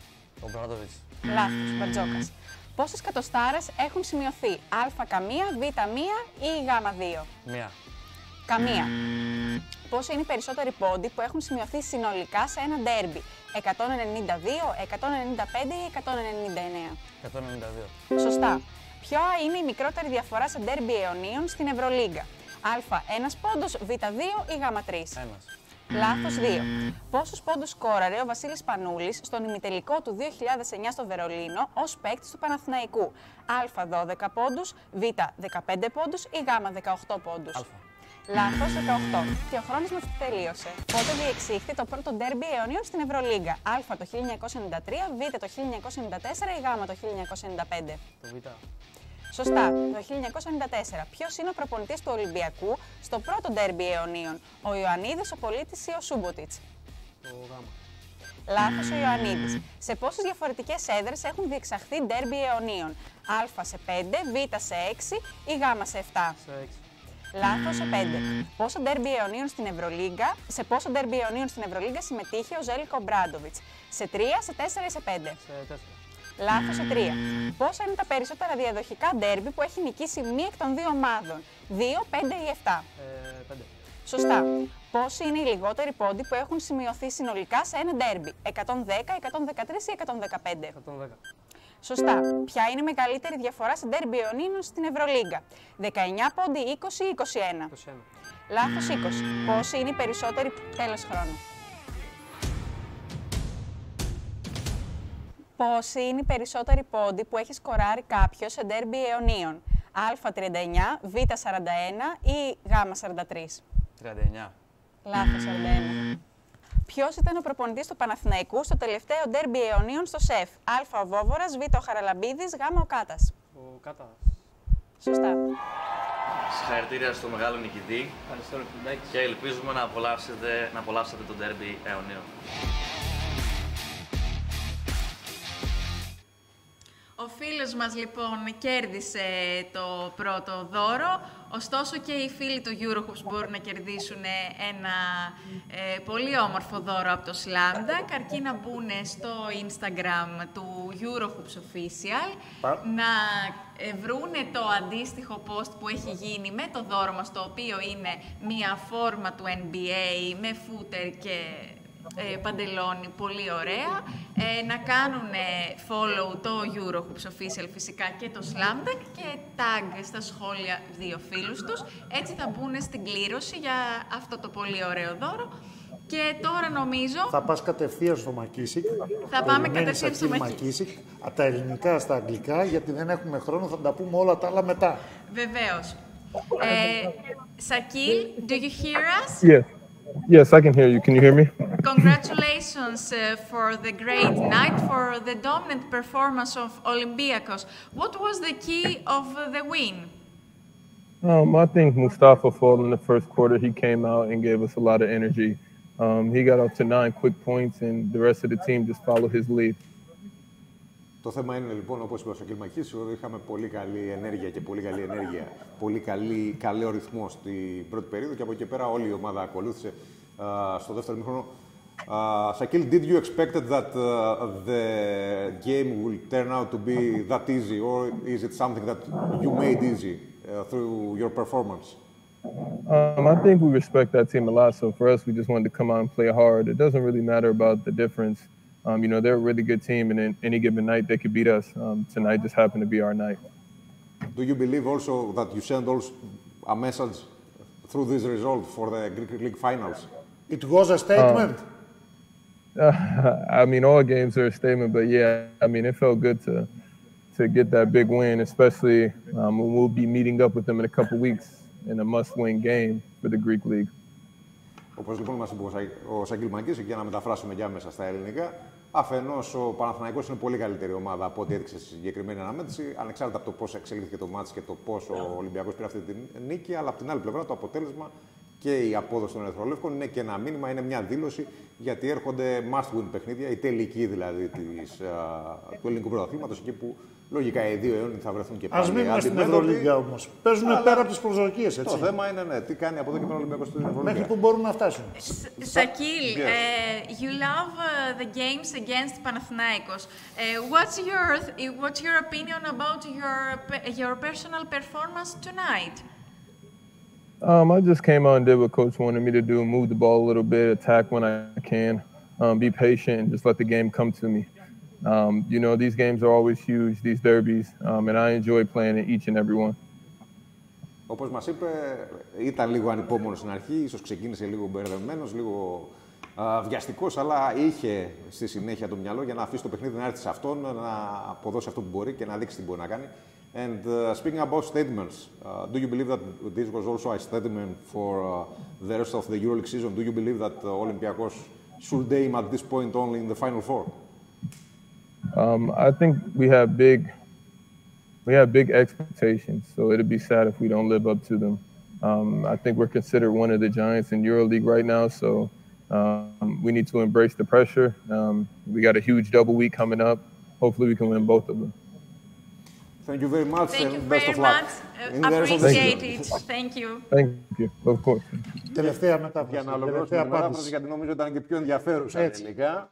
Ο Μπράντοβιτς. Λάθος, Μπαρτζόκας. Πόσες κατοστάρες έχουν σημειωθεί, α1, β1 ή γ2? Μία. Καμία. Πόσοι είναι οι περισσότεροι πόντοι που έχουν σημειωθεί συνολικά σε ένα ντέρμπι, 192, 195 ή 199? 192. Σωστά. Ποια είναι η μικρότερη διαφορά σε ντέρμπι αιωνίων στην Ευρωλίγκα, α1 πόντος, β2 ή γ3? Ένας. Λάθος 2. Πόσους πόντους σκόραρε ο Βασίλης Πανούλης στον ημιτελικό του 2009 στο Βερολίνο ως παίκτης του Παναθηναϊκού, α12 πόντους, β15 πόντους ή γ18 πόντους? Αλφα. Λάθος 18. Και ο χρόνος μας τελείωσε. Πότε διεξήχθη το πρώτο ντέρμπι αιωνίων στην Ευρωλίγκα, α το 1993, β το 1994 ή γ το 1995? Το Β. Σωστά, το 1994. Ποιος είναι ο προπονητής του Ολυμπιακού στο πρώτο ντέρμπι αιωνίων, ο Ιωαννίδης, ο Πολίτης ή ο Σούμποτιτς? Το Γ. Λάθος, ο Ιωαννίδης. Σε πόσες διαφορετικές έδρες έχουν διεξαχθεί ντέρμπι αιωνίων, α σε 5, β σε 6 ή γ σε 7? Σε 6. Λάθος, σε 5. Πόσο ντέρμπι αιωνίων στην Ευρωλίγκα, σε πόσο ντέρμπι αιωνίων στην Ευρωλίγκα συμμετείχε ο Ζέλικο Μπράντοβιτς, σε 3, σε 4 ή σε 5? Σε 4. Λάθος, σε 3. Πόσα είναι τα περισσότερα διαδοχικά ντέρμπι που έχει νικήσει μία εκ των δύο ομάδων, 2, 5 ή 7? 5. Σωστά. Πόσοι είναι οι λιγότεροι πόντοι που έχουν σημειωθεί συνολικά σε ένα ντέρμπι, 110, 113 ή 115? 110. Σωστά. Ποια είναι η μεγαλύτερη διαφορά σε ντέρμπι αιωνίων στην Ευρωλίγκα, 19 πόντι, 20 ή 21? 21. Λάθος, 20. Πόσοι είναι οι περισσότεροι... Τέλος χρόνου. Πόσοι είναι οι περισσότεροι πόντοι που έχει σκοράρει κάποιος σε ντέρμπι αιωνίων, α39, β41 ή γ43? 39. Λάθος, 41. Ποιος ήταν ο προπονητής του Παναθηναϊκού στο τελευταίο ντέρμπι αιωνίων στο ΣΕΦ, α ο Βόβορας, β ο Χαραλαμπίδης, γ ο Κάτας? Ο Κάτας. Σωστά. Συγχαρητήρια στο μεγάλο νικητή. Ευχαριστώ, Ρεφιντάκης. Και ελπίζουμε να απολαύσετε το ντέρμπι αιωνίων. Ο φίλος μας λοιπόν κέρδισε το πρώτο δώρο, ωστόσο και οι φίλοι του Eurohoops μπορούν να κερδίσουν ένα πολύ όμορφο δώρο από το Slam Dunk, αρκεί να μπουν στο Instagram του Eurohoops Official, να βρούνε το αντίστοιχο post που έχει γίνει με το δώρο μας, το οποίο είναι μία φόρμα του NBA με footer και παντελόνι, πολύ ωραία, να κάνουν follow το Eurohoops Official φυσικά και το Slam Dunk και tag στα σχόλια δύο φίλους τους. Έτσι θα μπουν στην κλήρωση για αυτό το πολύ ωραίο δώρο. Και τώρα νομίζω... Θα πας κατευθείαν στο Μακίσικ. Θα πάμε κατευθείαν στο Μακίσικ. Από τα ελληνικά στα αγγλικά, γιατί δεν έχουμε χρόνο, θα τα πούμε όλα τα άλλα μετά. Βεβαίως. Sakil, do you hear us? Yes. Yes, I can hear you. Can you hear me? Congratulations for the great night, for the dominant performance of Olympiacos. What was the key of the win? I think Mustafa Fall in the first quarter, he came out and gave us a lot of energy. He got up to 9 quick points and the rest of the team just followed his lead. Το θέμα είναι λοιπόν, όπως είπε ο Σακίλ Μακής, ότι είχαμε πολύ καλή ενέργεια και πολύ καλό ρυθμό στην πρώτη περίοδο και από εκεί πέρα όλη η ομάδα ακολούθησε στο δεύτερο ημίχρονο. Σακίλ, did you expect that the game will turn out to be that easy, or is it something that you made easy through your performance? I think we respect that team a lot, so for us, we just wanted to come out and play hard. It doesn't really matter about the difference. You know, they're a really good team, and in any given night, they could beat us. Tonight just happened to be our night. Do you believe also that you send also a message through this result for the Greek League finals? It was a statement? I mean, all games are a statement, but yeah, I mean, it felt good to get that big win, especially when we'll be meeting up with them in a couple weeks in a must-win game for the Greek League. Όπως λοιπόν μας είπε ο Σαγγίλ Μακής, για να μεταφράσουμε και άμεσα στα ελληνικά, αφενός ο Παναθηναϊκός είναι πολύ καλύτερη ομάδα από ό,τι έδειξε στη συγκεκριμένη αναμέτρηση, ανεξάρτητα από το πώς εξελίχθηκε το μάτς και το πώς ο Ολυμπιακός πήρε αυτή την νίκη, αλλά από την άλλη πλευρά το αποτέλεσμα και η απόδοση των Ερυθρολεύκων είναι και ένα μήνυμα, είναι μια δήλωση, γιατί έρχονται must-win παιχνίδια, η τελική δηλαδή του ελληνικού πρωταθλήματος, εκεί που λογικά οι δύο αιώνιοι θα βρεθούν και πάλι. Ας μείνουμε στην Ευρωλίγκα όμως. Παίζουν πέρα από τις προσδοκίες, έτσι. Το θέμα είναι τι κάνει από εδώ και πέρα ο Ολυμπιακός στην Ευρωλίγκα. Μέχρι που μπορούν να φτάσουν. Shakil, you love the games against Panathinaikos. What's your opinion about your personal performance tonight? I just came out and did what Coach wanted me to do, move the ball a little bit, attack when I can, be patient, and just let the game come to me. You know, these games are always huge, these derbies, and I enjoy playing in each and every one. Όπως μας είπε, ήταν λίγο ανυπόμονος στην αρχή, ίσως ξεκίνησε λίγο μπερδεμένος, λίγο βιαστικός, αλλά είχε στη συνέχεια το μυαλό για να αφήσει το παιχνίδι να έρθει σε αυτόν, να αποδώσει αυτό που μπορεί και να δείξει τι μπορεί να κάνει. And speaking about statements, do you believe that this was also a statement for the rest of the EuroLeague season? Do you believe that Olympiacos should aim at this point only in the Final Four? I think we have big expectations, so it'd be sad if we don't live up to them. I think we're considered one of the giants in EuroLeague right now, so we need to embrace the pressure. We got a huge double week coming up. Hopefully we can win both of them. Thank you very much Thank and you best very of luck. much. Appreciate it. Thank you. Thank you, of course. Τελευταία μετάφραση. Για να ολοκληρώσουμε την μετάφραση, γιατί νομίζω ήταν και πιο ενδιαφέρουσα τελικά.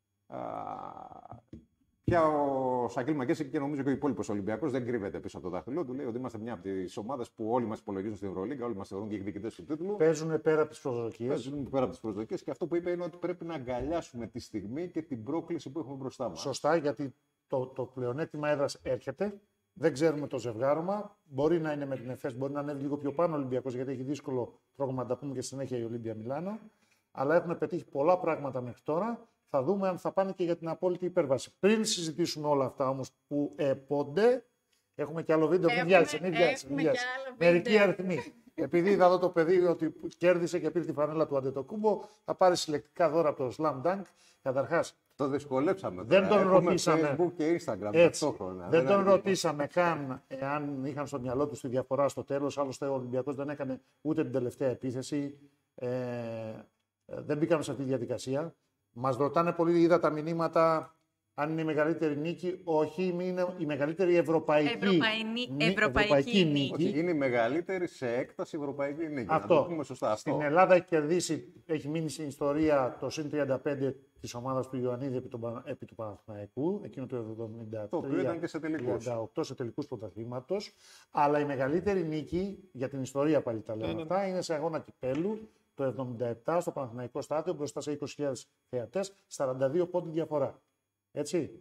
Πια ο Σακίλ Μακέσικ και νομίζω και ο υπόλοιπος Ολυμπιακός δεν κρύβεται πίσω από το δάχτυλό του. Λέει ότι είμαστε μια από τις ομάδες που όλοι μας υπολογίζουν στην Ευρωλίγκα, όλοι μας θεωρούν και εκδικητές του τίτλου. Παίζουν πέρα από τις προσδοκίες. Παίζουν πέρα από τις προσδοκίες και αυτό που είπε είναι ότι πρέπει να αγκαλιάσουμε τη στιγμή και την πρόκληση που έχουμε μπροστά μας. Σωστά, γιατί το πλεονέκτημα έδρας έρχεται. Δεν ξέρουμε το ζευγάρωμα. Μπορεί να είναι με την ΕΦΕΣ, μπορεί να ανέβει λίγο πιο πάνω ο Ολυμπιακός, γιατί έχει δύσκολο πρόγραμμα να τα πούμε και συνέχεια η Ολύμπια Μιλάνο. Αλλά έχουν πετύχει πολλά πράγματα μέχρι τώρα. Θα δούμε αν θα πάνε και για την απόλυτη υπέρβαση. Πριν συζητήσουμε όλα αυτά όμως που έπονται, έχουμε και άλλο βίντεο. Μην βιάζεσαι. Μερικοί αριθμοί. Επειδή είδα εδώ το παιδί ότι κέρδισε και πήρε τη φανέλα του Αντετοκούμπο, θα πάρει συλλεκτικά δώρα από το Slam Dunk. Καταρχάς, το δυσκολέψαμε. Δεν τον ρωτήσαμε. Facebook και Instagram. Έτσι, δεν τον ρωτήσαμε καν εάν είχαν στο μυαλό του τη διαφορά στο τέλος. Άλλωστε, ο Ολυμπιακός δεν έκανε ούτε την τελευταία επίθεση. Δεν μπήκαμε σε αυτή τη διαδικασία. Μας ρωτάνε πολύ, είδα τα μηνύματα, αν είναι η μεγαλύτερη νίκη. Όχι, είναι η μεγαλύτερη ευρωπαϊκή νίκη. Όχι, είναι η μεγαλύτερη σε έκταση ευρωπαϊκή νίκη. Αυτό. Να το πούμε σωστά. Στην Ελλάδα έχει κερδίσει, έχει μείνει στην ιστορία το συν 35 της ομάδας του Ιωαννίδη επί του Παναθηναϊκού, εκείνο το 73. Το οποίο ήταν και σε τελικούς. 38 σε τελικούς πρωταθλήματος. Αλλά η μεγαλύτερη νίκη, για την ιστορία πάλι τα λέμε αυτά, είναι σε αγώνα κυπέλου το 77 στο Παναθηναϊκό Στάδιο μπροστά σε 20.000 θεατές, 42 πόντοι διαφορά. Έτσι.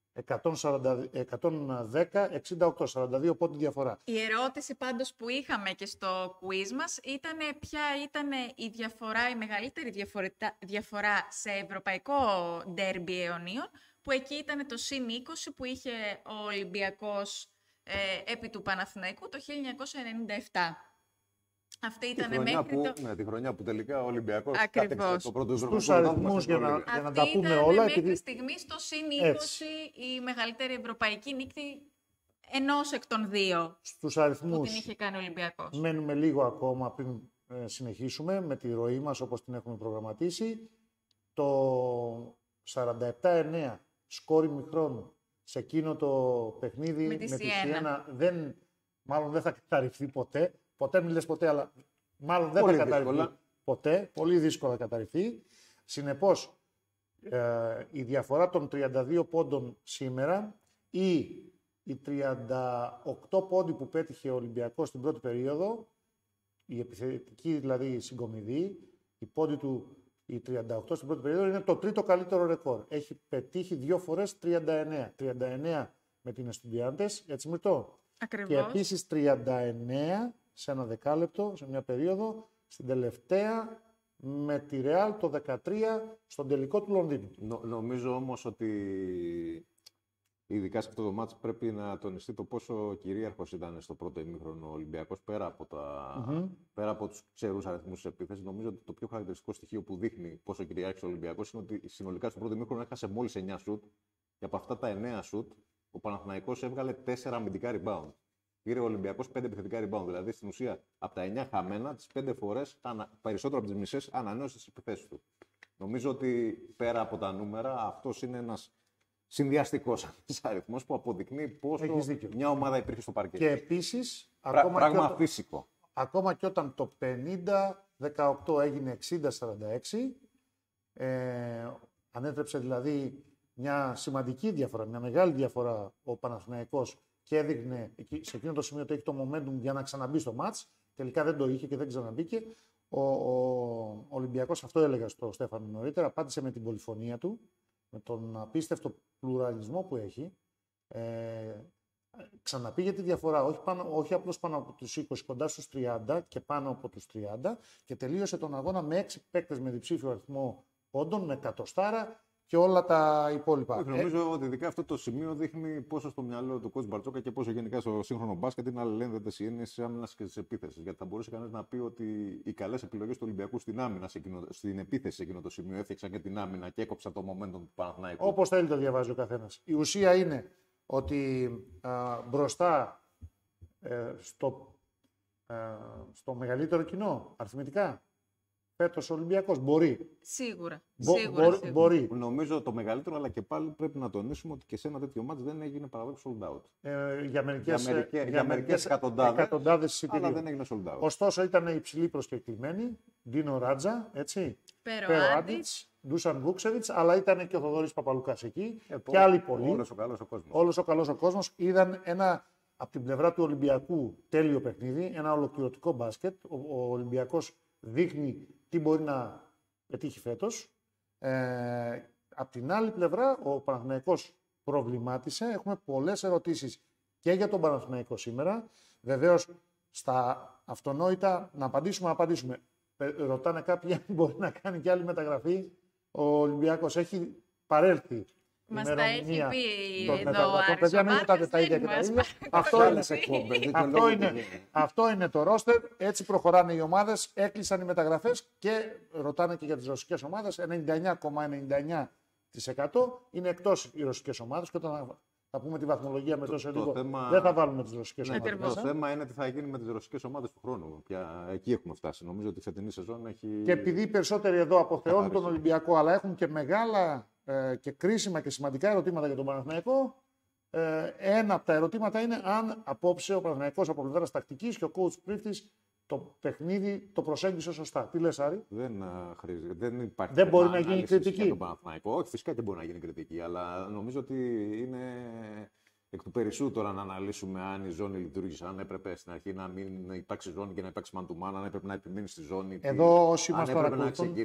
110-68, 42 πόντοι διαφορά. Η ερώτηση πάντως που είχαμε και στο quiz μας ήταν ποια ήταν η διαφορά, η μεγαλύτερη διαφορά σε ευρωπαϊκό ντέρμπι αιωνίων, που εκεί ήταν το συν 20 που είχε ο Ολυμπιακός επί του Παναθηναϊκού το 1997. Αυτή ήταν τη χρονιά που τελικά ο Ολυμπιακός κάτεξε το πρώτο στους αριθμούς για να τα πούμε όλα. Μέχρι τη στιγμή στο συν 20 η μεγαλύτερη ευρωπαϊκή νίκη ενός εκ των δύο στους αριθμούς που την είχε κάνει ο Ολυμπιακός. Μένουμε λίγο ακόμα πριν συνεχίσουμε με τη ροή μας όπως την έχουμε προγραμματίσει. Το 47-9 σκόρ ημιχρόνου σε εκείνο το παιχνίδι με τη Σιένα μάλλον δεν θα καταρριφθεί ποτέ. Ποτέ μην λες ποτέ, αλλά μάλλον δεν θα καταρριφθεί ποτέ. Πολύ δύσκολα θα καταρριφθεί. Συνεπώς, η διαφορά των 32 πόντων σήμερα ή οι 38 πόντοι που πέτυχε ο Ολυμπιακός στην πρώτη περίοδο, η επιθετική δηλαδή συγκομιδή, οι πόντοι του οι 38 στην πρώτη περίοδο είναι το τρίτο καλύτερο ρεκόρ. Έχει πετύχει 2 φορές 39. 39 με την Εστουντιάντες, έτσι Μυρτώ. Ακριβώς. Και επίσης 39 σε ένα δεκάλεπτο, σε μια περίοδο, στην τελευταία με τη Ρεάλ το 13 στον τελικό του Λονδίνου. Νομίζω όμως ότι ειδικά σε αυτό το μάτς πρέπει να τονιστεί το πόσο κυρίαρχος ήταν στο πρώτο ημίχρονο ο Ολυμπιακός πέρα από τους ξερούς αριθμούς της επίθεσης. Νομίζω ότι το πιο χαρακτηριστικό στοιχείο που δείχνει πόσο κυριάρχησε ο Ολυμπιακός είναι ότι συνολικά στο πρώτο ημίχρονο έχασε μόλις 9 σουτ και από αυτά τα 9 σουτ ο Παναθηναϊκός έβγαλε 4 αμυντικά rebound. πήρε ο Ολυμπιακός 5 επιθετικά rebound. Δηλαδή στην ουσία από τα 9 χαμένα, τις 5 φορές, περισσότερο από τις μισές, ανανέωσε τις επιθέσεις του. Νομίζω ότι πέρα από τα νούμερα, αυτός είναι ένας συνδυαστικός αριθμός που αποδεικνύει πόσο μια ομάδα υπήρχε στο παρκέ. Και επίσης, πράγμα φυσικό. Ακόμα και όταν το 50-18 έγινε 60-46, ανέτρεψε δηλαδή μια σημαντική διαφορά, μια μεγάλη διαφορά ο Παναθηναϊκός και έδειχνε σε εκείνο το σημείο ότι έχει το momentum για να ξαναμπεί στο μάτς. Τελικά δεν το είχε και δεν ξαναμπήκε. Ο Ολυμπιακός, αυτό έλεγα στο Στέφανο νωρίτερα, απάντησε με την πολυφωνία του, με τον απίστευτο πλουραλισμό που έχει. Ξαναπήγε τη διαφορά, όχι απλώς πάνω από τους 20, κοντά στους 30 και πάνω από τους 30 και τελείωσε τον αγώνα με 6 παίκτες με διψήφιο αριθμό πόντων, με εκατοστάρα και όλα τα υπόλοιπα. Νομίζω ότι ειδικά αυτό το σημείο δείχνει πόσο στο μυαλό του coach Μπαρτζόκα και πόσο γενικά στο σύγχρονο μπάσκετ είναι αλληλένδετες οι έννοιες της άμυνας και της επίθεσης. Γιατί θα μπορούσε κανείς να πει ότι οι καλές επιλογές του Ολυμπιακού στην άμυνα, στην επίθεση σε εκείνο το σημείο, έφτιαξαν και την άμυνα και έκοψαν το momentum του Παναθηναϊκού. Όπως θέλει το διαβάζει ο καθένας. Η ουσία είναι ότι μπροστά στο μεγαλύτερο κοινό, αριθμητικά, φέτος ο Ολυμπιακός μπορεί. Σίγουρα. Μπορεί. Νομίζω το μεγαλύτερο, αλλά και πάλι πρέπει να τονίσουμε ότι και σε ένα τέτοιο μάτς δεν έγινε παραδόξου sold out. Για μερικές εκατοντάδες εισιτηρίων. Αλλά δεν έγινε sold out. Ωστόσο ήταν υψηλή προσκεκλημένοι. Ντίνο Ράτζα, έτσι. Pero Άντιτς, Ντούσαν Βούξεβιτς, αλλά ήταν και ο Θοδωρής Παπαλουκάς εκεί. Και άλλοι πολλοί. Όλος ο καλός ο κόσμος. Όλος ο καλός ο κόσμος. Είδαν ένα από την πλευρά του Ολυμπιακού τέλειο παιχνίδι, ένα ολοκληρωτικό μπάσκετ. Ο Ολυμπιακός δείχνει τι μπορεί να πετύχει φέτος. Απ' την άλλη πλευρά, ο Παναθηναϊκός προβλημάτισε. Έχουμε πολλές ερωτήσεις και για τον Παναθηναϊκό σήμερα. Βεβαίως, στα αυτονόητα να απαντήσουμε. Ρωτάνε κάποιοι αν μπορεί να κάνει και άλλη μεταγραφή. Ο Ολυμπιακός έχει παρέλθει. Μας τα έχει πει εδώ ο Άρης Παιδιά, μην ρωτάτε τα ίδια και τα ίδια. Αυτό είναι το ρόστερ. Έτσι προχωράνε οι ομάδες. Έκλεισαν οι μεταγραφές και ρωτάνε και για τις ρωσικές ομάδες. 99,99% είναι εκτός οι ρωσικές ομάδες. Και όταν θα πούμε τη βαθμολογία μετά σε λίγο, δεν θα βάλουμε τις ρωσικές ομάδες. Το θέμα είναι τι θα γίνει με τις ρωσικές ομάδες του χρόνου. Εκεί έχουμε φτάσει. Νομίζω ότι η φετινή σεζόν έχει. Και επειδή οι περισσότεροι εδώ αποθεώνουν τον Ολυμπιακό, αλλά έχουν και μεγάλα και κρίσιμα και σημαντικά ερωτήματα για τον Παναθηναϊκό. Ένα από τα ερωτήματα είναι αν απόψε ο Παναθηναϊκός από πλευράς τακτικής και ο coach Πρίφτης το παιχνίδι το προσέγγισε σωστά. Τι λες, Άρη? Δεν μπορεί να γίνει κριτική. Για τον Παναθηναϊκό. Όχι, φυσικά και μπορεί να γίνει κριτική, αλλά νομίζω ότι είναι εκ του περισσού τώρα να αναλύσουμε αν η ζώνη λειτουργήσε, αν έπρεπε στην αρχή να μην υπάρξει ζώνη και να υπάρξει man to man, αν έπρεπε να επιμείνει στη ζώνη. Εδώ όσοι μας παρακολουθούν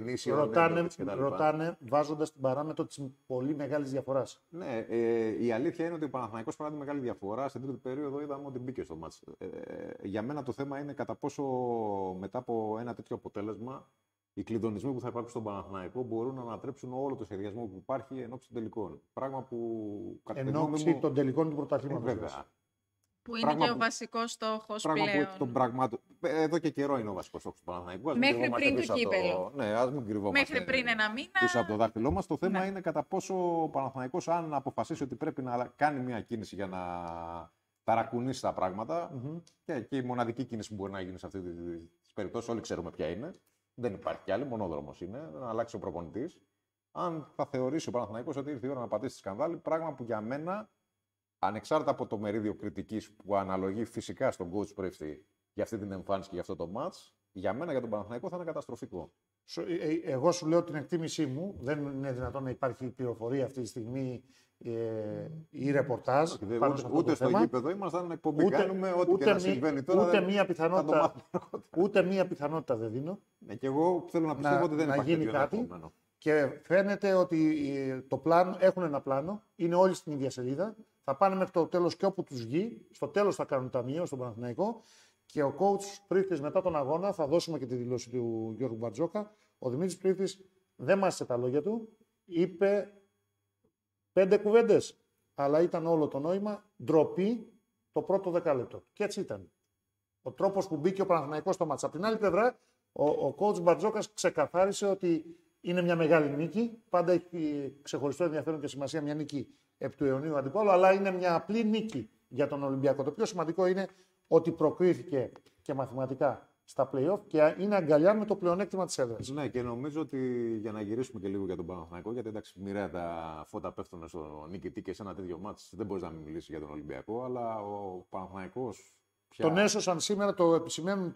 ρωτάνε βάζοντας την παράμετρο της πολύ μεγάλης διαφοράς. Ναι, η αλήθεια είναι ότι ο Παναθηναϊκός παρά τη μεγάλη διαφορά στην τρίτη περίοδο είδαμε ότι μπήκε στο μάτς. Για μένα το θέμα είναι κατά πόσο μετά από ένα τέτοιο αποτέλεσμα οι κλειδονισμοί που θα υπάρξουν στον Παναθηναϊκό μπορούν να ανατρέψουν όλο το σχεδιασμό που υπάρχει εν ώψη των τελικών. Πράγμα που εν ώψη των τελικών του πρωταθλήματος. Βέβαια. Που είναι και ο βασικός στόχος πλέον. Εδώ και καιρό είναι ο βασικός στόχος του Παναθηναϊκού. Μέχρι πριν το κύπελλο. Ναι, ας μην κρυβόμαστε. Μέχρι πριν ένα μήνα. Πίσω από το δάχτυλό μας. Το θέμα είναι κατά πόσο ο Παναθηναϊκός, αν αποφασίσει ότι πρέπει να κάνει μια κίνηση για να ταρακουνήσει τα πράγματα. Και η μοναδική κίνηση που μπορεί να γίνει σε αυτή τη περίπτωση, όλοι ξέρουμε ποια είναι. Δεν υπάρχει κι άλλη, μονόδρομος είναι, να αλλάξει ο προπονητής. Αν θα θεωρήσει ο Παναθηναϊκός ότι ήρθε η ώρα να πατήσει τη σκανδάλη, πράγμα που για μένα, ανεξάρτητα από το μερίδιο κριτικής που αναλογεί φυσικά στον coach Πρίφτη για αυτή την εμφάνιση και για αυτό το match, για μένα για τον Παναθηναϊκό θα είναι καταστροφικό. Εγώ σου λέω την εκτίμησή μου. Δεν είναι δυνατόν να υπάρχει πληροφορία αυτή τη στιγμή ή ρεπορτάζ. Ούτε στο γήπεδο ήμασταν εκπομπή. Κάνουμε ό,τι και να συμβαίνει τώρα. Ούτε μία πιθανότητα δεν δίνω. Και εγώ θέλω να πιστεύω ότι δεν υπάρχει κάτι. Και φαίνεται ότι έχουν ένα πλάνο. Είναι όλοι στην ίδια σελίδα. Θα πάνε μέχρι το τέλος και όπου τους βγει. Στο τέλος θα κάνουν ταμείο στον Παναθηναϊκό. Και ο coach Πρίφτης μετά τον αγώνα, θα δώσουμε και τη δηλώση του Γιώργου Μπαρτζόκα. Ο Δημήτρης Πρίφτης δεν μάσησε τα λόγια του. Είπε 5 κουβέντες. Αλλά ήταν όλο το νόημα ντροπή το πρώτο δεκάλεπτο. Και έτσι ήταν. Ο τρόπος που μπήκε ο Παναθηναϊκός στο μάτσα. Από την άλλη πλευρά, ο coach Μπαρτζόκας ξεκαθάρισε ότι είναι μια μεγάλη νίκη. Πάντα έχει ξεχωριστό ενδιαφέρον και σημασία μια νίκη επί του αιωνίου αντιπόλου, αλλά είναι μια απλή νίκη. για τον Ολυμπιακό. Το πιο σημαντικό είναι ότι προκρίθηκε και μαθηματικά στα play-off και είναι αγκαλιά με το πλεονέκτημα της έδρας. Ναι, και νομίζω ότι για να γυρίσουμε και λίγο για τον Παναθηναϊκό, γιατί εντάξει, μοιραία τα φώτα πέφτουν στο νικητή και σε ένα τέτοιο μάτς δεν μπορείς να μην μιλήσεις για τον Ολυμπιακό, αλλά ο Παναθηναϊκός πια... Τον έσωσαν σήμερα, το επισημαίνουν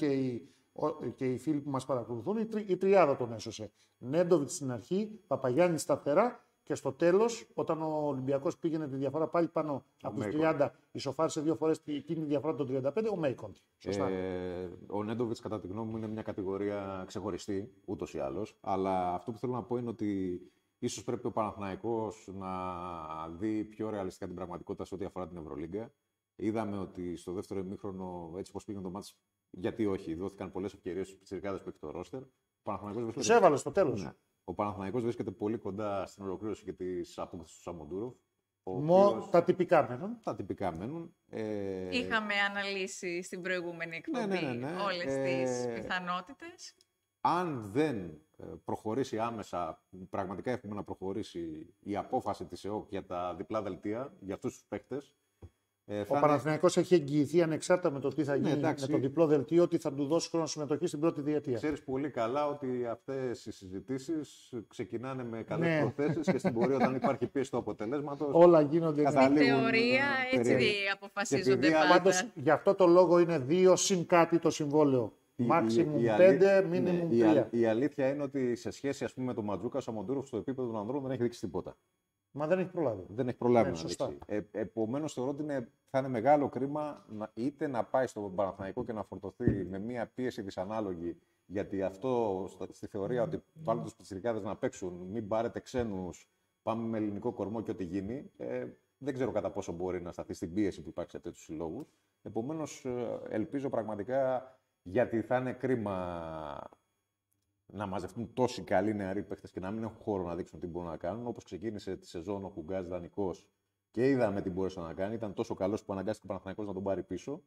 και οι φίλοι που μας παρακολουθούν, η τριάδα τον έσωσε. Νέντοβιτς στην αρχή, Παπαγιάννη σταθερά και στο τέλος, όταν ο Ολυμπιακός πήγαινε τη διαφορά πάλι πάνω από τους 30, ισοφάρισε 2 φορές εκείνη τη διαφορά των 35, ο Μέικοντ. Σωστά. Ο Νέντοβιτς, κατά τη γνώμη μου, είναι μια κατηγορία ξεχωριστή, ούτως ή άλλως. Αλλά αυτό που θέλω να πω είναι ότι ίσως πρέπει ο Παναθηναϊκός να δει πιο ρεαλιστικά την πραγματικότητα σε ό,τι αφορά την Ευρωλίγκα. Είδαμε ότι στο δεύτερο ημίχρονο, έτσι όπως πήγαινε το μάτς, γιατί όχι, δόθηκαν πολλές ευκαιρίες στους πιτσιρικάδες που έχει το ρόστερ. Τους έβαλε στο τέλος. Ναι. Ο Παναθηναϊκός βρίσκεται πολύ κοντά στην ολοκλήρωση και της απόκτησης του Σαμοντούροφ. Τα τυπικά μένουν. Τα τυπικά μένουν. Είχαμε αναλύσει στην προηγούμενη εκπομπή όλες τις πιθανότητες. Αν δεν προχωρήσει άμεσα, πραγματικά έχουμε να προχωρήσει η απόφαση της ΕΟΚ για τα διπλά δελτία, για αυτούς τους παίκτες. Ο Παναθηναϊκός έχει εγγυηθεί ανεξάρτητα με το τι θα γίνει με το διπλό δελτίο, ότι θα του δώσει χρόνο συμμετοχή στην πρώτη διετία. Ξέρεις πολύ καλά ότι αυτές οι συζητήσεις ξεκινάνε με καλές προθέσεις και στην πορεία, όταν υπάρχει πίεση του αποτελέσματος. Όλα γίνονται. Στην θεωρία έτσι αποφασίζονται πάντα. Πάντως, γι' αυτό το λόγο είναι 2 συν κάτι το συμβόλαιο. Μάξιμουμ 5, μίνιμουμ 3. Η αλήθεια είναι ότι σε σχέση, ας πούμε, με τον Ματζούκα, ο Σαμοντούροφ στο επίπεδο των ανδρών δεν έχει δείξει τίποτα. Μα δεν έχει προλάβει. Δεν έχει προλάβει να δείξει. Επομένως, θεωρώ ότι θα είναι μεγάλο κρίμα είτε να πάει στον Παναθηναϊκό και να φορτωθεί με μια πίεση δυσανάλογη, γιατί αυτό στη θεωρία ότι βάλουν τους πιτσιρικάδες να παίξουν, μην πάρετε ξένους, πάμε με ελληνικό κορμό και ό,τι γίνει. Δεν ξέρω κατά πόσο μπορεί να σταθεί στην πίεση που υπάρχει σε τέτοιους συλλόγους. Επομένως, ελπίζω πραγματικά, γιατί θα είναι κρίμα να μαζευτούν τόσοι καλοί νεαροί παίχτες και να μην έχουν χώρο να δείξουν τι μπορούν να κάνουν. Όπως ξεκίνησε τη σεζόν ο Χουγκάς δανεικός και είδαμε τι μπορούσε να κάνει. Ήταν τόσο καλός που αναγκάστηκε ο Παναθηναϊκός να τον πάρει πίσω.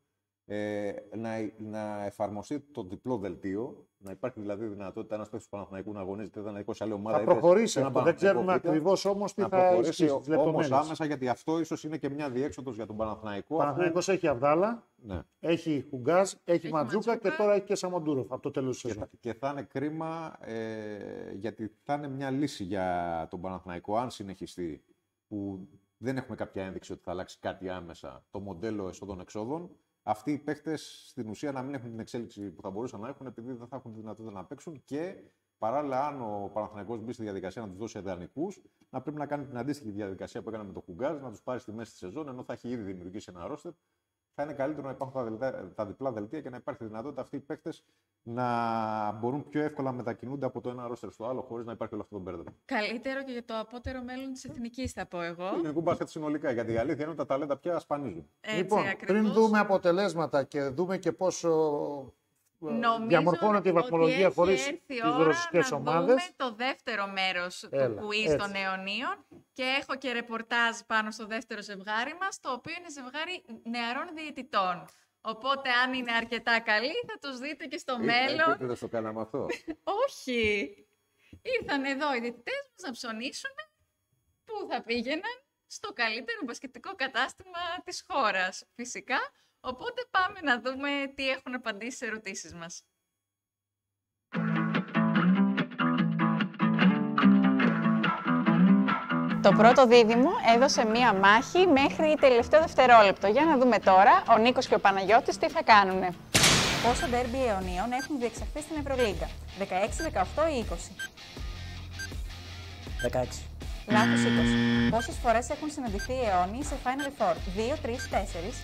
Να εφαρμοστεί το διπλό δελτίο, να υπάρχει δηλαδή δυνατότητα ένας παίκτης του Παναθηναϊκού να αγωνίζεται ιδανικό σε άλλη ομάδα. Θα προχωρήσει αυτό. Δεν ξέρουμε ακριβώς όμως τι θα ισχύσει. Όμως άμεσα, γιατί αυτό ίσως είναι και μια διέξοδος για τον Παναθηναϊκό. Ο Παναθηναϊκός έχει Αβδάλα, έχει Χουγκάζ, έχει Ματζούκα και τώρα έχει και Σαμοντούροφ από το τέλος της σεζόν. Και θα είναι κρίμα, γιατί θα είναι μια λύση για τον Παναθηναϊκό, αν συνεχιστεί, που δεν έχουμε κάποια ένδειξη ότι θα αλλάξει κάτι άμεσα το μοντέλο εσόδων-εξόδων. Αυτοί οι παίχτες στην ουσία να μην έχουν την εξέλιξη που θα μπορούσαν να έχουν, επειδή δεν θα έχουν τη δυνατότητα να παίξουν και παράλληλα, αν ο Παναθηναϊκός μπει στη διαδικασία να τους δώσει ιδανικούς, να πρέπει να κάνει την αντίστοιχη διαδικασία που έκανε με το Χουγκάζ, να τους πάρει στη μέση τη σεζόν, ενώ θα έχει ήδη δημιουργήσει ένα ρόστερ. Θα είναι καλύτερο να υπάρχουν τα διπλά δελτία και να υπάρχει δυνατότητα αυτοί οι παίχτες να μπορούν πιο εύκολα να μετακινούνται από το ένα ρόστερ στο άλλο, χωρίς να υπάρχει όλο αυτό το μπέρδεμα. Καλύτερο και για το απότερο μέλλον της Εθνικής, θα πω εγώ. Του ελληνικού μπάσκετ συνολικά, γιατί η αλήθεια είναι ότι τα ταλέντα πια σπανίζουν. Λοιπόν, πριν δούμε αποτελέσματα και δούμε και πόσο διαμορφώνεται η βαθμολογία χωρίς τις ρωσικές ομάδες. Δούμε το δεύτερο μέρος του quiz των αιωνίων και έχω και ρεπορτάζ πάνω στο δεύτερο ζευγάρι μας, το οποίο είναι ζευγάρι νεαρών διαιτητών. Οπότε, αν είναι αρκετά καλοί, θα τους δείτε και στο μέλλον. Δεν το κάναμε αυτό. Όχι. Ήρθαν εδώ οι διαιτητές μας να ψωνίσουν. Πού θα πήγαιναν? Στο καλύτερο μπασκετικό κατάστημα της χώρας, φυσικά. Οπότε πάμε να δούμε τι έχουν απαντήσει σε ερωτήσεις μας. Το πρώτο δίδυμο έδωσε μία μάχη μέχρι τελευταίο δευτερόλεπτο. Για να δούμε τώρα ο Νίκος και ο Παναγιώτης τι θα κάνουνε. Πόσα ντέρμπι αιωνίων έχουν διεξαχθεί στην Ευρωλίγκα? 16, 18 ή 20? 16. Λάθος, 20. Πόσες φορές έχουν συναντηθεί οι αιώνιοι σε Final Four? 2, 3, 4?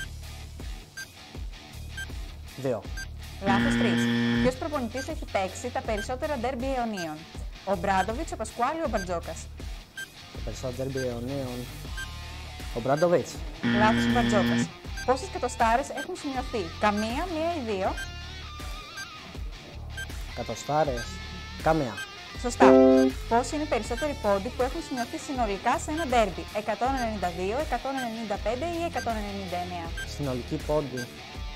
2. Λάθος, 3. Ποιος προπονητής έχει παίξει τα περισσότερα ντέρμπι αιωνίων? Ο Μπράντοβιτς, ο Πασκουάλη, ο Μπαρτζόκας? Τα περισσότερα ντέρμπι αιωνίων. Ο Μπράντοβιτς. Λάθος, ο Μπαρτζόκας. Πόσες κατοστάρες έχουν σημειωθεί? Καμία, μία ή 2? Κατοστάρες. Καμία. Σωστά. Πόσοι είναι οι περισσότεροι πόντοι που έχουν σημειωθεί συνολικά σε ένα ντέρμπι? 192, 195 ή 199? Συνολική πόντι.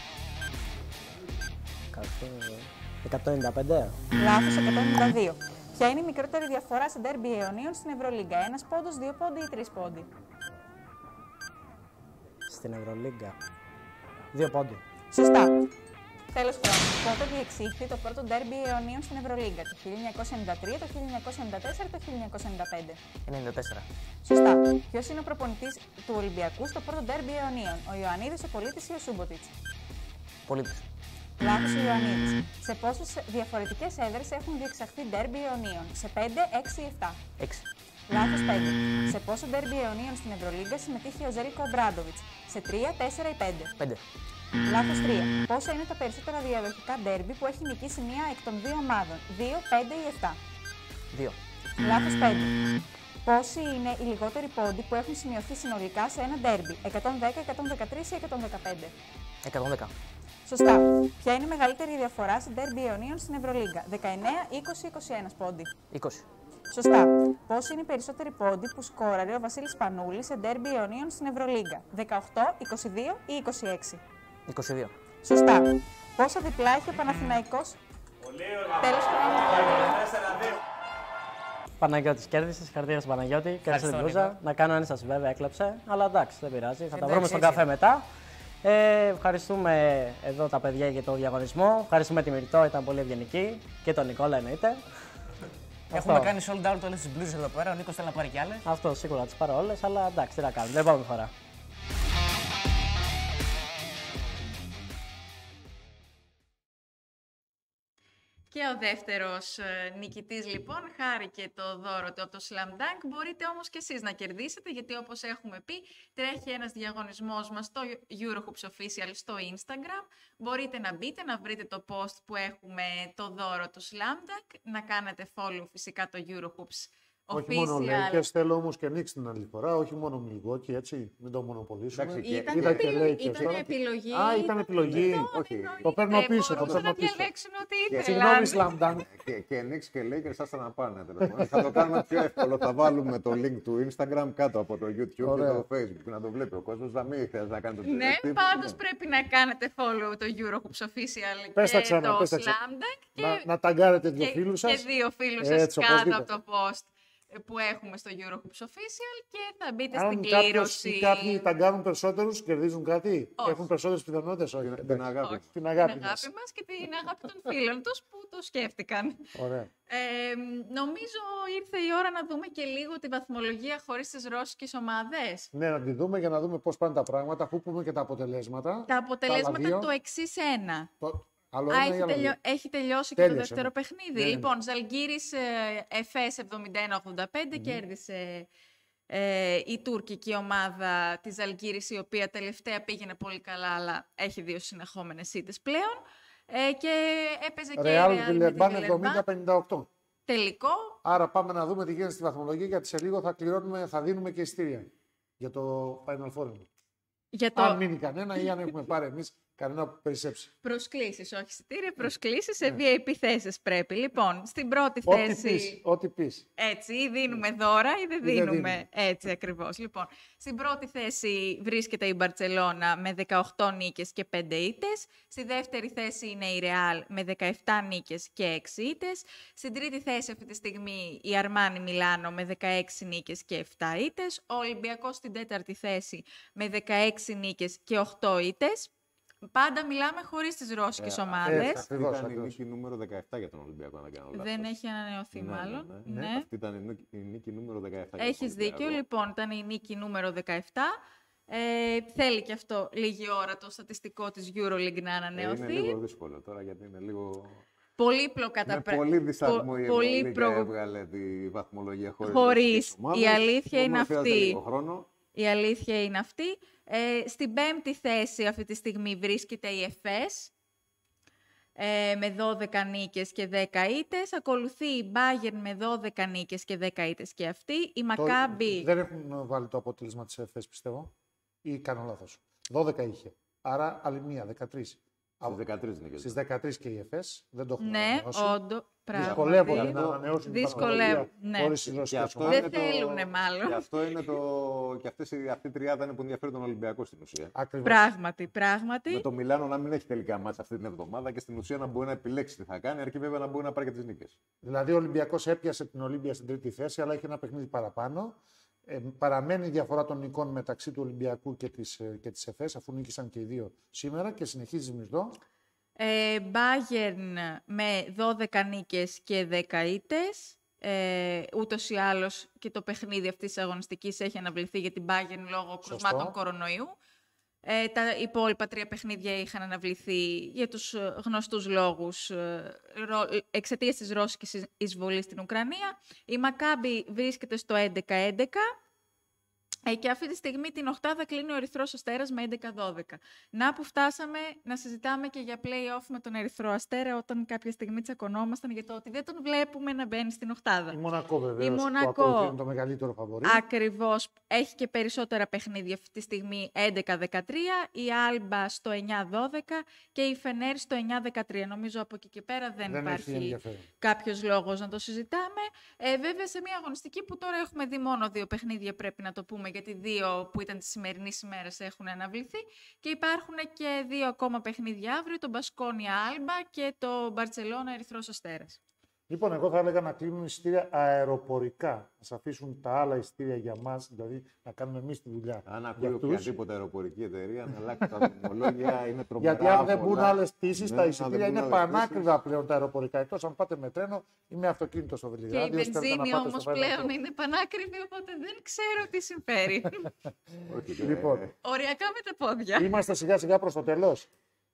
195. Λάθος, 192. Ποια είναι η μικρότερη διαφορά σε ντέρμπι αιωνίων στην Ευρωλίγκα? 1 πόντος, 2 πόντοι ή 3 πόντοι? στην Ευρωλίγκα. 2 πόντου. Σωστά. Τέλος χρόνου. Πότε διεξήχθη το πρώτο ντέρμπι αιωνίων στην Ευρωλίγκα? Το 1993, το 1994, το 1995. 94. Σωστά. Ποιος είναι ο προπονητής του Ολυμπιακού στο πρώτο ντέρμπι αιωνίων? Ο Ιωαννίδης, ο Πολίτης ή ο Σούμποτιτς? Πολίτης. Λάθος, ο Ιωαννίδης. Σε πόσες διαφορετικές έδρες έχουν διεξαχθεί ντέρμπι αιωνίων? Σε 5, 6 ή 7? 6. Λάθος, 5. Σε πόσο ντέρμπι αιωνίων στην Ευρωλίγκα συμμετείχε ο Ζέλικο Ομπράντοβιτς? Σε 3, 4 ή 5? 5. Λάθος, 3. Πόσα είναι τα περισσότερα διαδοχικά ντέρμπι που έχει νικήσει μία εκ των δύο ομάδων? 2, 5 ή 7? 2. Λάθος, 5. Πόσοι είναι οι λιγότεροι πόντοι που έχουν σημειωθεί συνολικά σε ένα ντέρμπι? 110, 113 ή 115? 110. Σωστά. Ποια είναι η μεγαλύτερη διαφορά σε ντέρμπι αιωνίων στην Ευρωλίγκα? 19, 20 ή 21 πόντι? 20. Σωστά. Πόσοι είναι οι περισσότεροι πόντοι που σκόραρε ο Βασίλης Πανούλης σε ντέρμπι αιωνίων στην Ευρωλίγκα? 18, 22 ή 26? 22. Σωστά. Πόσα διπλά έχει ο Παναθηναϊκός? Τέλος χρόνου. Παναγιώτης κέρδισε, συγχαρητήρια στον Παναγιώτη. Κέρδισε την μπλούζα. Να κάνω ένσταση βέβαια, έκλαψε. Αλλά εντάξει, δεν πειράζει. Θα τα βρούμε στον καφέ μετά. Ευχαριστούμε εδώ τα παιδιά για το διαγωνισμό. Ευχαριστούμε τη Μυρτώ, ήταν πολύ ευγενική. Και τον Νικόλα εννοείται. Έχουμε κάνει sold out όλες τις μπλούζες εδώ πέρα. Ο Νίκος θέλει να πάρει κι άλλες. Αυτό σίγουρα τις πάρω όλες, αλλά εντάξει, τι να κάνουμε. Δεν πάμε φορά. Και ο δεύτερος νικητής λοιπόν χάρηκε το δώρο του από το Slam Dunk. Μπορείτε όμως και εσείς να κερδίσετε, γιατί όπως έχουμε πει τρέχει ένας διαγωνισμός μας στο Eurohoops Official στο Instagram. Μπορείτε να μπείτε, να βρείτε το post που έχουμε το δώρο του Slam Dunk, να κάνετε follow φυσικά το Eurohoops Official. Όχι μόνο Lakers, θέλω όμως και Knicks την άλλη φορά, όχι μόνο Milwaukee, έτσι, μην το μονοπολίσουμε. Ήταν επιλογή. Α, ήταν επιλογή. Το παίρνω πίσω, το παίρνω πίσω. Διαλέξουν ό,τι Συγγνώμη, ήθελαν. Slam Dunk. Και Knicks και Lakers άστα να πάνε. Θα το κάνουμε πιο εύκολο. Θα βάλουμε το link του Instagram κάτω από το YouTube Ωραία. και το Facebook. Να το βλέπει ο κόσμος. Να μην χρειάζεται να κάνετε Ναι, πάντως πρέπει να κάνετε follow το Eurohoops Official Πες τα και ξανά, το πες τα Slam ξανά. Dunk. Να ταγκάρετε δύο φίλους σας. Και δύο φίλους Έτσι, σας κάτω οπωσδήποτε. από το post που έχουμε στο Eurohoops Official και θα μπείτε Αν στην κάποιος κλήρωση. ή κάποιοι ταγκάρουν περισσότερους, κερδίζουν κάτι. Όχι. Έχουν περισσότερες πιθανότητες. Όχι. την αγάπη. Όχι, Την αγάπη την μας. αγάπη μας και την αγάπη των φίλων τους που το σκέφτηκαν. Ωραία. Νομίζω ήρθε η ώρα να δούμε και λίγο τη βαθμολογία χωρίς τις ρώσικες ομάδες. Ναι, να τη δούμε για να δούμε πώς πάνε τα πράγματα, αφού πούμε και τα αποτελέσματα. Τα αποτελέσματα δύο. το εξής ένα. Άλλο Α, ένα ή άλλο δύο. έχει τελειώσει και Τέλειωσε, το δεύτερο ναι. παιχνίδι. Ναι, ναι. Λοιπόν, Ζαλγκύρης Εφές 71-85 κέρδισε η τουρκική ομάδα της Ζαλγκύρης, η οποία τελευταία πήγαινε πολύ καλά, αλλά έχει 2 συνεχόμενες ήττες πλέον. Και έπαιζε και η Real Real με τη Villeurbanne Villeurbanne. 70-58. Τελικό. Άρα πάμε να δούμε τι γίνεται στη βαθμολογία, γιατί σε λίγο θα δίνουμε και εισιτήρια για το Final Four. Για το... Αν μείνει κανένα ή αν έχουμε πάρει εμείς κανένα που περισσέψει. Προσκλήσεις, όχι εισιτήρια, προσκλήσεις σε VIP θέσεις πρέπει. Λοιπόν, στην πρώτη θέση... Ό,τι πεις. Έτσι, ή δίνουμε δώρα ή δεν Ή δεν δίνουμε. δίνουμε. Έτσι ακριβώς. Λοιπόν, στην πρώτη θέση βρίσκεται η Μπαρτσελώνα με 18 νίκες και 5 ήττες. Στη δεύτερη θέση είναι η Ρεάλ με 17 νίκες και 6 ήττες. Στην τρίτη θέση αυτή τη στιγμή η Αρμάνι Μιλάνο με 16 νίκες και 7 ήττες. Ο Ολυμπιακός στην τέταρτη θέση με 16 νίκες και 8 ήττες. Πάντα μιλάμε χωρίς τις ρώσικες ομάδες. έτσι. Ακριβώς, Ήταν η ακριβώς. νίκη νούμερο 17 για τον Ολυμπιακό, αν δεν κάνω λάθος. Δεν έχει ανανεωθεί μάλλον. Ναι. Αυτή ήταν η νίκη νούμερο 17. για τον Έχεις Ολυμπιακό. δίκιο. Λοιπόν, ήταν η νίκη νούμερο 17. Θέλει και αυτό λίγη ώρα το στατιστικό της EuroLeague να ανανεωθεί. Είναι λίγο δύσκολο τώρα, γιατί είναι λίγο... Πολύπλοκα τα Με πράγματα. πολύ δισταγμό η Ευρωλίγκα έβγαλε τη βαθμολογία χωρίς ομάδες. Η αλήθεια είναι Χρειάζεται αυτή. λίγο χρόνο. Η αλήθεια είναι αυτή. Στην πέμπτη θέση αυτή τη στιγμή βρίσκεται η ΕΦΕΣ με 12 νίκες και 10 ήττες. Ακολουθεί η Bayern με 12 νίκες και 10 ήττες και αυτή. Η Μακάμπι... Δεν έχουν βάλει το αποτέλεσμα της ΕΦΕΣ, πιστεύω. Ή κάνω λάθος. 12 είχε. Άρα άλλη μία, 13. Στις 13 νίκες. Στις 13 και η ΕΦΕΣ. Δεν το έχουν Ναι, ανανεώσει. όντω. Δυσκολεύονται Πράγματι. να ανανεώσουν τη Δυσκολεύουν, βαθμολογία ναι. χωρίς τις Και ρωσικές αυτό ομάδες. Δεν θέλουνε μάλλον. Και αυτό είναι το. Και αυτή η τριάδα είναι που ενδιαφέρει τον Ολυμπιακό στην ουσία. Ακριβώς. Πράγματι. Με το Μιλάνο να μην έχει τελικά μάτσα αυτή την εβδομάδα και στην ουσία να μπορεί να επιλέξει τι θα κάνει, αρκεί βέβαια να μπορεί να πάρει και τι νίκες. Δηλαδή ο Ολυμπιακός έπιασε την Ολύμπια στην τρίτη θέση, αλλά έχει ένα παιχνίδι παραπάνω. παραμένει η διαφορά των νικών μεταξύ του Ολυμπιακού και της ΕΦΕΣ, αφού νίκησαν και οι δύο σήμερα και συνεχίζει Μυρτώ. Bayern με 12 νίκες και 10 ήττες. Ούτως ή άλλως και το παιχνίδι αυτής της αγωνιστικής έχει αναβληθεί για την Bayern λόγω κρουσμάτων κορονοϊού. Τα υπόλοιπα 3 παιχνίδια είχαν αναβληθεί για τους γνωστούς λόγους εξαιτίας της ρώσικης εισβολής στην Ουκρανία. Η Μακάμπι βρίσκεται στο 11-11 και αυτή τη στιγμή την οκτάδα κλείνει ο Ερυθρός Αστέρας με 11-12. Να που φτάσαμε να συζητάμε και για play-off με τον Ερυθρό Αστέρα όταν κάποια στιγμή τσακωνόμασταν για το ότι δεν τον βλέπουμε να μπαίνει στην οκτάδα. Η Μονακό βεβαίως, η Μονακό, που είναι το μεγαλύτερο φαβορί. Ακριβώς. Έχει και περισσότερα παιχνίδια αυτή τη στιγμή 11-13, η Άλμπα στο 9-12 και η Φενέρ στο 9-13. Νομίζω από εκεί και πέρα δεν υπάρχει κάποιος λόγος να το συζητάμε. Βέβαια σε μια αγωνιστική που τώρα έχουμε δει μόνο 2 παιχνίδια, πρέπει να το πούμε, γιατί 2 που ήταν τις σημερινές ημέρες έχουν αναβληθεί και υπάρχουν και 2 ακόμα παιχνίδια αύριο, το Μπασκόνια Άλμπα και το Μπαρτσελώνα Ερυθρός Αστέρας. Λοιπόν, εγώ θα έλεγα να κλείνουν εισιτήρια αεροπορικά. Να σας αφήσουν τα άλλα εισιτήρια για μας, δηλαδή να κάνουμε εμείς τη δουλειά. Αν ακούει οποιαδήποτε αεροπορική εταιρεία, να αλλάξει τα δρομολόγια, είναι τρομερά. Γιατί αν δεν μπουν άλλες πτήσεις, τα εισιτήρια είναι πανάκριβα πλέον τα αεροπορικά. Εκτός αν πάτε με τρένο ή με αυτοκίνητο στο Βελιγράδι. Και η βενζίνη όμως πλέον είναι πανάκριβη, οπότε δεν ξέρω τι συμφέρει. Λοιπόν, οριακά με τα πόδια. Είμαστε σιγά σιγά προς το τέλος.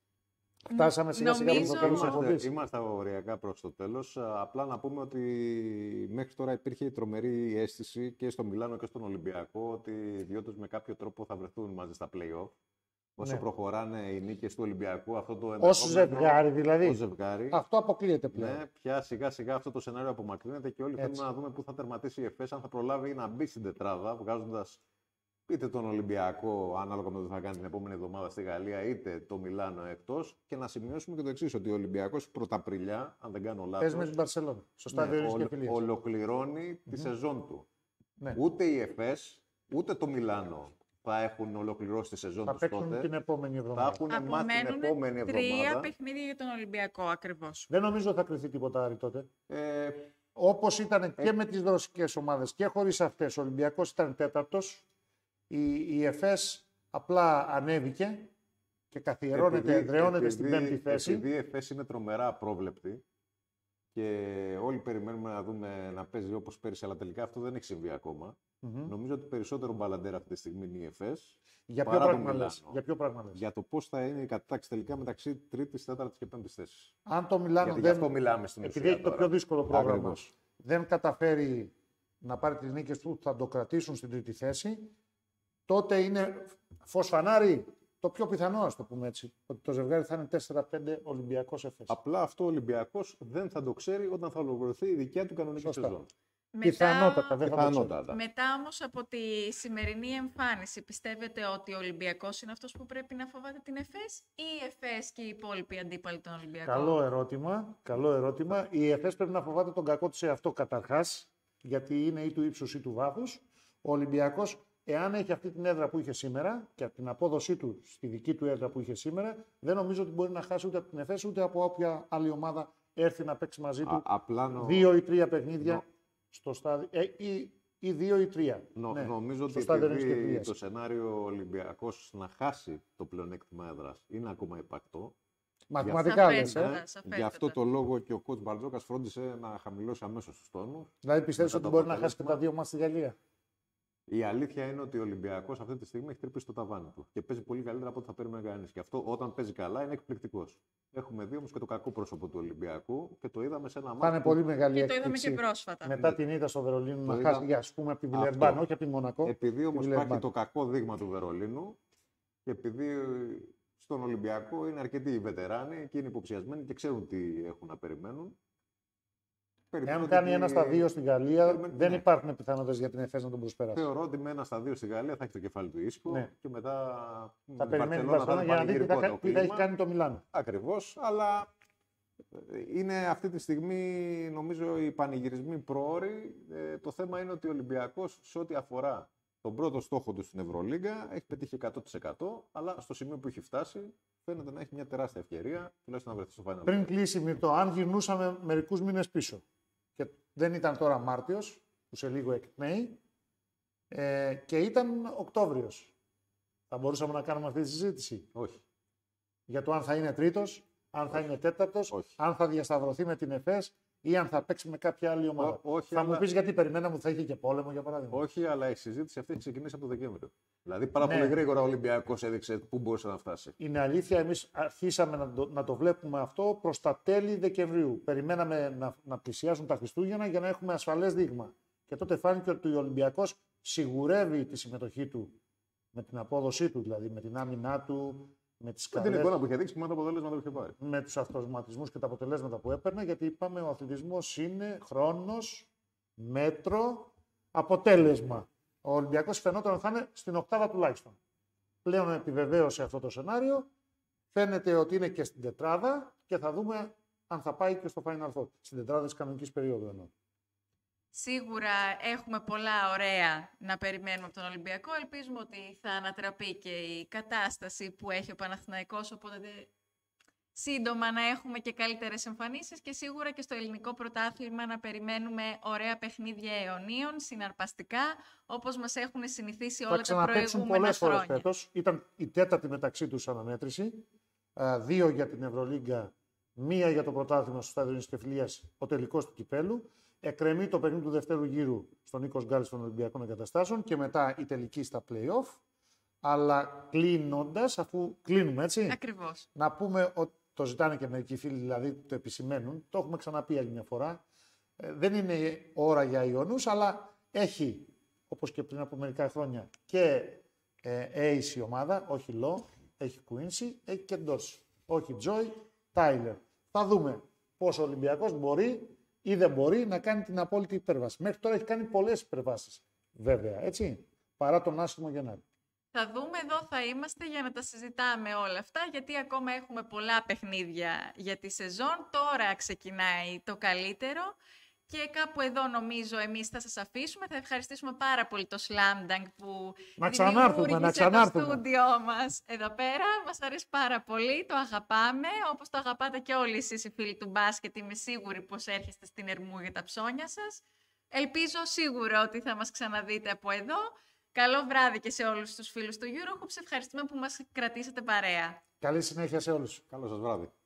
Φτάσαμε σιγά σιγά προς το τέλος. Είμαστε οριακά προς το τέλος. Απλά να πούμε ότι μέχρι τώρα υπήρχε η τρομερή αίσθηση και στο Μιλάνο και στον Ολυμπιακό ότι οι ιδιώτες με κάποιο τρόπο θα βρεθούν μαζί στα play-off. Όσο προχωράνε οι νίκες του Ολυμπιακού, αυτό το ενδεχόμενο. Ως ζευγάρι δηλαδή. Ως ζευγάρι. Αυτό αποκλείεται πλέον. Ναι, πια σιγά σιγά αυτό το σενάριο απομακρύνεται και όλοι θέλουμε να δούμε πού θα τερματίσει η ΕΦΕΣ, αν θα προλάβει να μπει στην τετράδα, βγάζοντας είτε τον Ολυμπιακό, ανάλογα με το τι θα κάνει την επόμενη εβδομάδα στη Γαλλία, είτε το Μιλάνο εκτός. Και να σημειώσουμε και το εξής, ότι ο Ολυμπιακός πρωταπριλιά, αν δεν κάνω λάθος, παίζει με την Μπαρσελόνα. Σωστά, ολοκληρώνει τη σεζόν του. Ναι. Ούτε η ΕΦΕΣ, ούτε το Μιλάνο θα έχουν ολοκληρώσει τη σεζόν τους τότε. Θα παίξουν την επόμενη εβδομάδα. Θα έχουν μάθει την επόμενη εβδομάδα. 3 παιχνίδια για τον Ολυμπιακό ακριβώς. Δεν νομίζω θα κρυθεί τίποτα άλλο τότε. Όπως ήταν και με τις ρωσικές ομάδες και χωρίς αυτές. Ο Ολυμπιακός ήταν τέταρτος. Η ΕΦΕΣ απλά ανέβηκε και καθιερώνεται, εδραιώνεται στην 5η θέση. Επειδή η ΕΦΕΣ είναι τρομερά απρόβλεπτη και όλοι περιμένουμε να δούμε να παίζει όπως πέρυσι, αλλά τελικά αυτό δεν έχει συμβεί ακόμα. Νομίζω ότι περισσότερο μπαλαντέρα αυτή τη στιγμή είναι η ΕΦΕΣ. Για ποιο πράγμα λες? Για το πώς θα είναι η κατάταξη τελικά μεταξύ 3ης, 4ης και 5ης θέσης. Αν το Μιλάνο δεν. Αυτό μιλάμε στην ουσία. Επειδή έχει το πιο δύσκολο πρόγραμμα, δεν καταφέρει να πάρει τις νίκες του, θα το κρατήσουν στην 3η θέση. Τότε είναι φως φανάρι το πιο πιθανό, ας το πούμε έτσι. Ότι το ζευγάρι θα είναι 4-5 Ολυμπιακός ΕΦΕΣ. Απλά αυτό ο Ολυμπιακός δεν θα το ξέρει όταν θα ολοκληρωθεί η δικιά του κανονική σεζόν. Πιθανότατα, δεν θα το ξέρει. Μετά όμως από τη σημερινή εμφάνιση, πιστεύετε ότι ο Ολυμπιακός είναι αυτός που πρέπει να φοβάται την ΕΦΕΣ ή η ΕΦΕΣ και οι υπόλοιποι αντίπαλοι των Ολυμπιακών? Καλό ερώτημα. Η ΕΦΕΣ πρέπει να φοβάται τον κακό της εαυτό καταρχάς, γιατί είναι ή του ύψους ή του βάθους. Ο Ολυμπιακός, εάν έχει αυτή την έδρα που είχε σήμερα και την απόδοσή του στη δική του έδρα που είχε σήμερα, δεν νομίζω ότι μπορεί να χάσει ούτε από την ΕΦΕΣ ούτε από όποια άλλη ομάδα έρθει να παίξει μαζί του 2 ή 3 παιχνίδια στο στάδιο. Ή 2 ή 3. Νομίζω ότι επειδή το σενάριο Ολυμπιακός να χάσει το πλεονέκτημα έδρας είναι ακόμα υπαρκτό. Μαθηματικά λες. Γι' αυτό το λόγο και ο coach Μπαρτζόκας φρόντισε να χαμηλώσει αμέσως τους τόνους. Δηλαδή πιστεύεις ότι μπορεί να χάσει και τα 2 μάτς στη Γαλλία? Η αλήθεια είναι ότι ο Ολυμπιακός αυτή τη στιγμή έχει τρυπήσει το ταβάνι του και παίζει πολύ καλύτερα από ό,τι θα περίμενε κανείς. Και αυτό όταν παίζει καλά είναι εκπληκτικός. Έχουμε δει όμως και το κακό πρόσωπο του Ολυμπιακού και το είδαμε σε ένα μάτι. Θα είναι πολύ μεγάλη έκπληξη. Και το είδαμε και πρόσφατα. Μετά την είδα στο Βερολίνο να χάσει, για ας πούμε, από τη Βιλερμπάν, όχι από τη Μονακό. Επειδή όμως υπάρχει το κακό δείγμα του Βερολίνου και επειδή στον Ολυμπιακό είναι αρκετοί οι βετεράνοι και είναι υποψιασμένοι και ξέρουν τι έχουν να περιμένουν. Εάν κάνει 1 στα 2 στην Γαλλία, δεν υπάρχουν πιθανότητες για την ΕΦΕΣ να τον προσπεράσει. Θεωρώ ότι με 1 στα 2 στη Γαλλία θα έχει το κεφάλι του ίσχυο και μετά θα περιμένει την Μπαρσελόνα για να δει τι θα έχει κάνει το Μιλάνο. Ακριβώς, αλλά είναι αυτή τη στιγμή νομίζω οι πανηγυρισμοί προώροι. Το θέμα είναι ότι ο Ολυμπιακός σε ό,τι αφορά τον πρώτο στόχο του στην Ευρωλίγκα έχει πετύχει 100%, αλλά στο σημείο που έχει φτάσει φαίνεται να έχει μια τεράστια ευκαιρία τουλάχιστον να βρεθεί στο Final. Πριν κλείσει, Μυρτώ, αν γυρνούσαμε μερικούς μήνες πίσω και δεν ήταν τώρα Μάρτιος, που σε λίγο εκπνέει, Και ήταν Οκτώβριος. Θα μπορούσαμε να κάνουμε αυτή τη συζήτηση? Όχι. Για το αν θα είναι τρίτος, αν θα είναι τέταρτος, αν θα διασταυρωθεί με την ΕΦΕΣ ή αν θα παίξει με κάποια άλλη ομάδα. Θα μου πεις γιατί περιμέναμε ότι θα είχε και πόλεμο, για παράδειγμα. Όχι, αλλά η συζήτηση αυτή έχει ξεκινήσει από το Δεκέμβριο. Δηλαδή πάρα πολύ γρήγορα ο Ολυμπιακός έδειξε πού μπορούσε να φτάσει. Είναι αλήθεια, εμείς αρχίσαμε να το βλέπουμε αυτό προς τα τέλη Δεκεμβρίου. Περιμέναμε να πλησιάσουν τα Χριστούγεννα για να έχουμε ασφαλές δείγμα. Και τότε φάνηκε ότι ο Ολυμπιακός σιγουρεύει τη συμμετοχή του με την απόδοσή του, δηλαδή με την άμυνά του, με τις την εικόνα που είχε δείξει και με το αποτέλεσμα που είχε πάρει. Με τους αυτοματισμούς και τα αποτελέσματα που έπαιρνε, γιατί είπαμε ο αθλητισμός είναι χρόνος, μέτρο, αποτέλεσμα. Ο Ολυμπιακός φαινόταν ότι θα είναι στην οκτάδα τουλάχιστον. Πλέον επιβεβαίωσε αυτό το σενάριο. Φαίνεται ότι είναι και στην τετράδα και θα δούμε αν θα πάει και στο Final Four. Στην τετράδα της κανονικής περίοδου εννοώ. Σίγουρα έχουμε πολλά ωραία να περιμένουμε από τον Ολυμπιακό. Ελπίζουμε ότι θα ανατραπεί και η κατάσταση που έχει ο Παναθηναϊκός, οπότε σύντομα να έχουμε και καλύτερες εμφανίσεις και σίγουρα και στο ελληνικό πρωτάθλημα να περιμένουμε ωραία παιχνίδια αιωνίων, συναρπαστικά, όπως μας έχουν συνηθίσει όλα τα προηγούμενα χρόνια. Πολλές φέτος. Ήταν η τέταρτη μεταξύ τους αναμέτρηση. 2 για την Ευρωλίγκα, 1 για το πρωτάθλημα στο Στάδιο της Κεφλίας, ο τελικός του κυπέλου. Εκκρεμεί το παιχνίδι του δεύτερου γύρου στον Νίκος Γκάλης των Ολυμπιακών Εγκαταστάσεων και μετά η τελική στα play-off. Αλλά κλείνοντας, αφού κλείνουμε έτσι, ακριβώς, να πούμε ότι το ζητάνε και μερικοί φίλοι, δηλαδή το επισημαίνουν, το έχουμε ξαναπεί άλλη μια φορά. Δεν είναι ώρα για Ιωνούς, αλλά έχει, όπως και πριν από μερικά χρόνια, και Ace η ομάδα, όχι Law, έχει Quincy, έχει και Doss, όχι Joy, Tyler. Θα δούμε πώς ο Ολυμπιακός μπορεί ή δεν μπορεί να κάνει την απόλυτη υπέρβαση. Μέχρι τώρα έχει κάνει πολλές υπερβάσεις, βέβαια, έτσι, παρά τον άσχημο Γενάρη. Θα δούμε, εδώ θα είμαστε για να τα συζητάμε όλα αυτά, γιατί ακόμα έχουμε πολλά παιχνίδια για τη σεζόν. Τώρα ξεκινάει το καλύτερο και κάπου εδώ νομίζω εμείς θα σας αφήσουμε. Θα ευχαριστήσουμε πάρα πολύ το Slam Dunk που δημιούργησε το στούντιό μας εδώ πέρα. Μας αρέσει πάρα πολύ, το αγαπάμε, όπως το αγαπάτε και όλοι εσείς οι φίλοι του μπάσκετ. Είμαι σίγουρη πως έρχεστε στην Ερμού για τα ψώνια σας. Ελπίζω σίγουρα ότι θα μας ξαναδείτε από εδώ. Καλό βράδυ και σε όλους τους φίλους του EuroHoops. Ευχαριστούμε που μας κρατήσατε παρέα. Καλή συνέχεια σε όλους. Καλό σας βράδυ.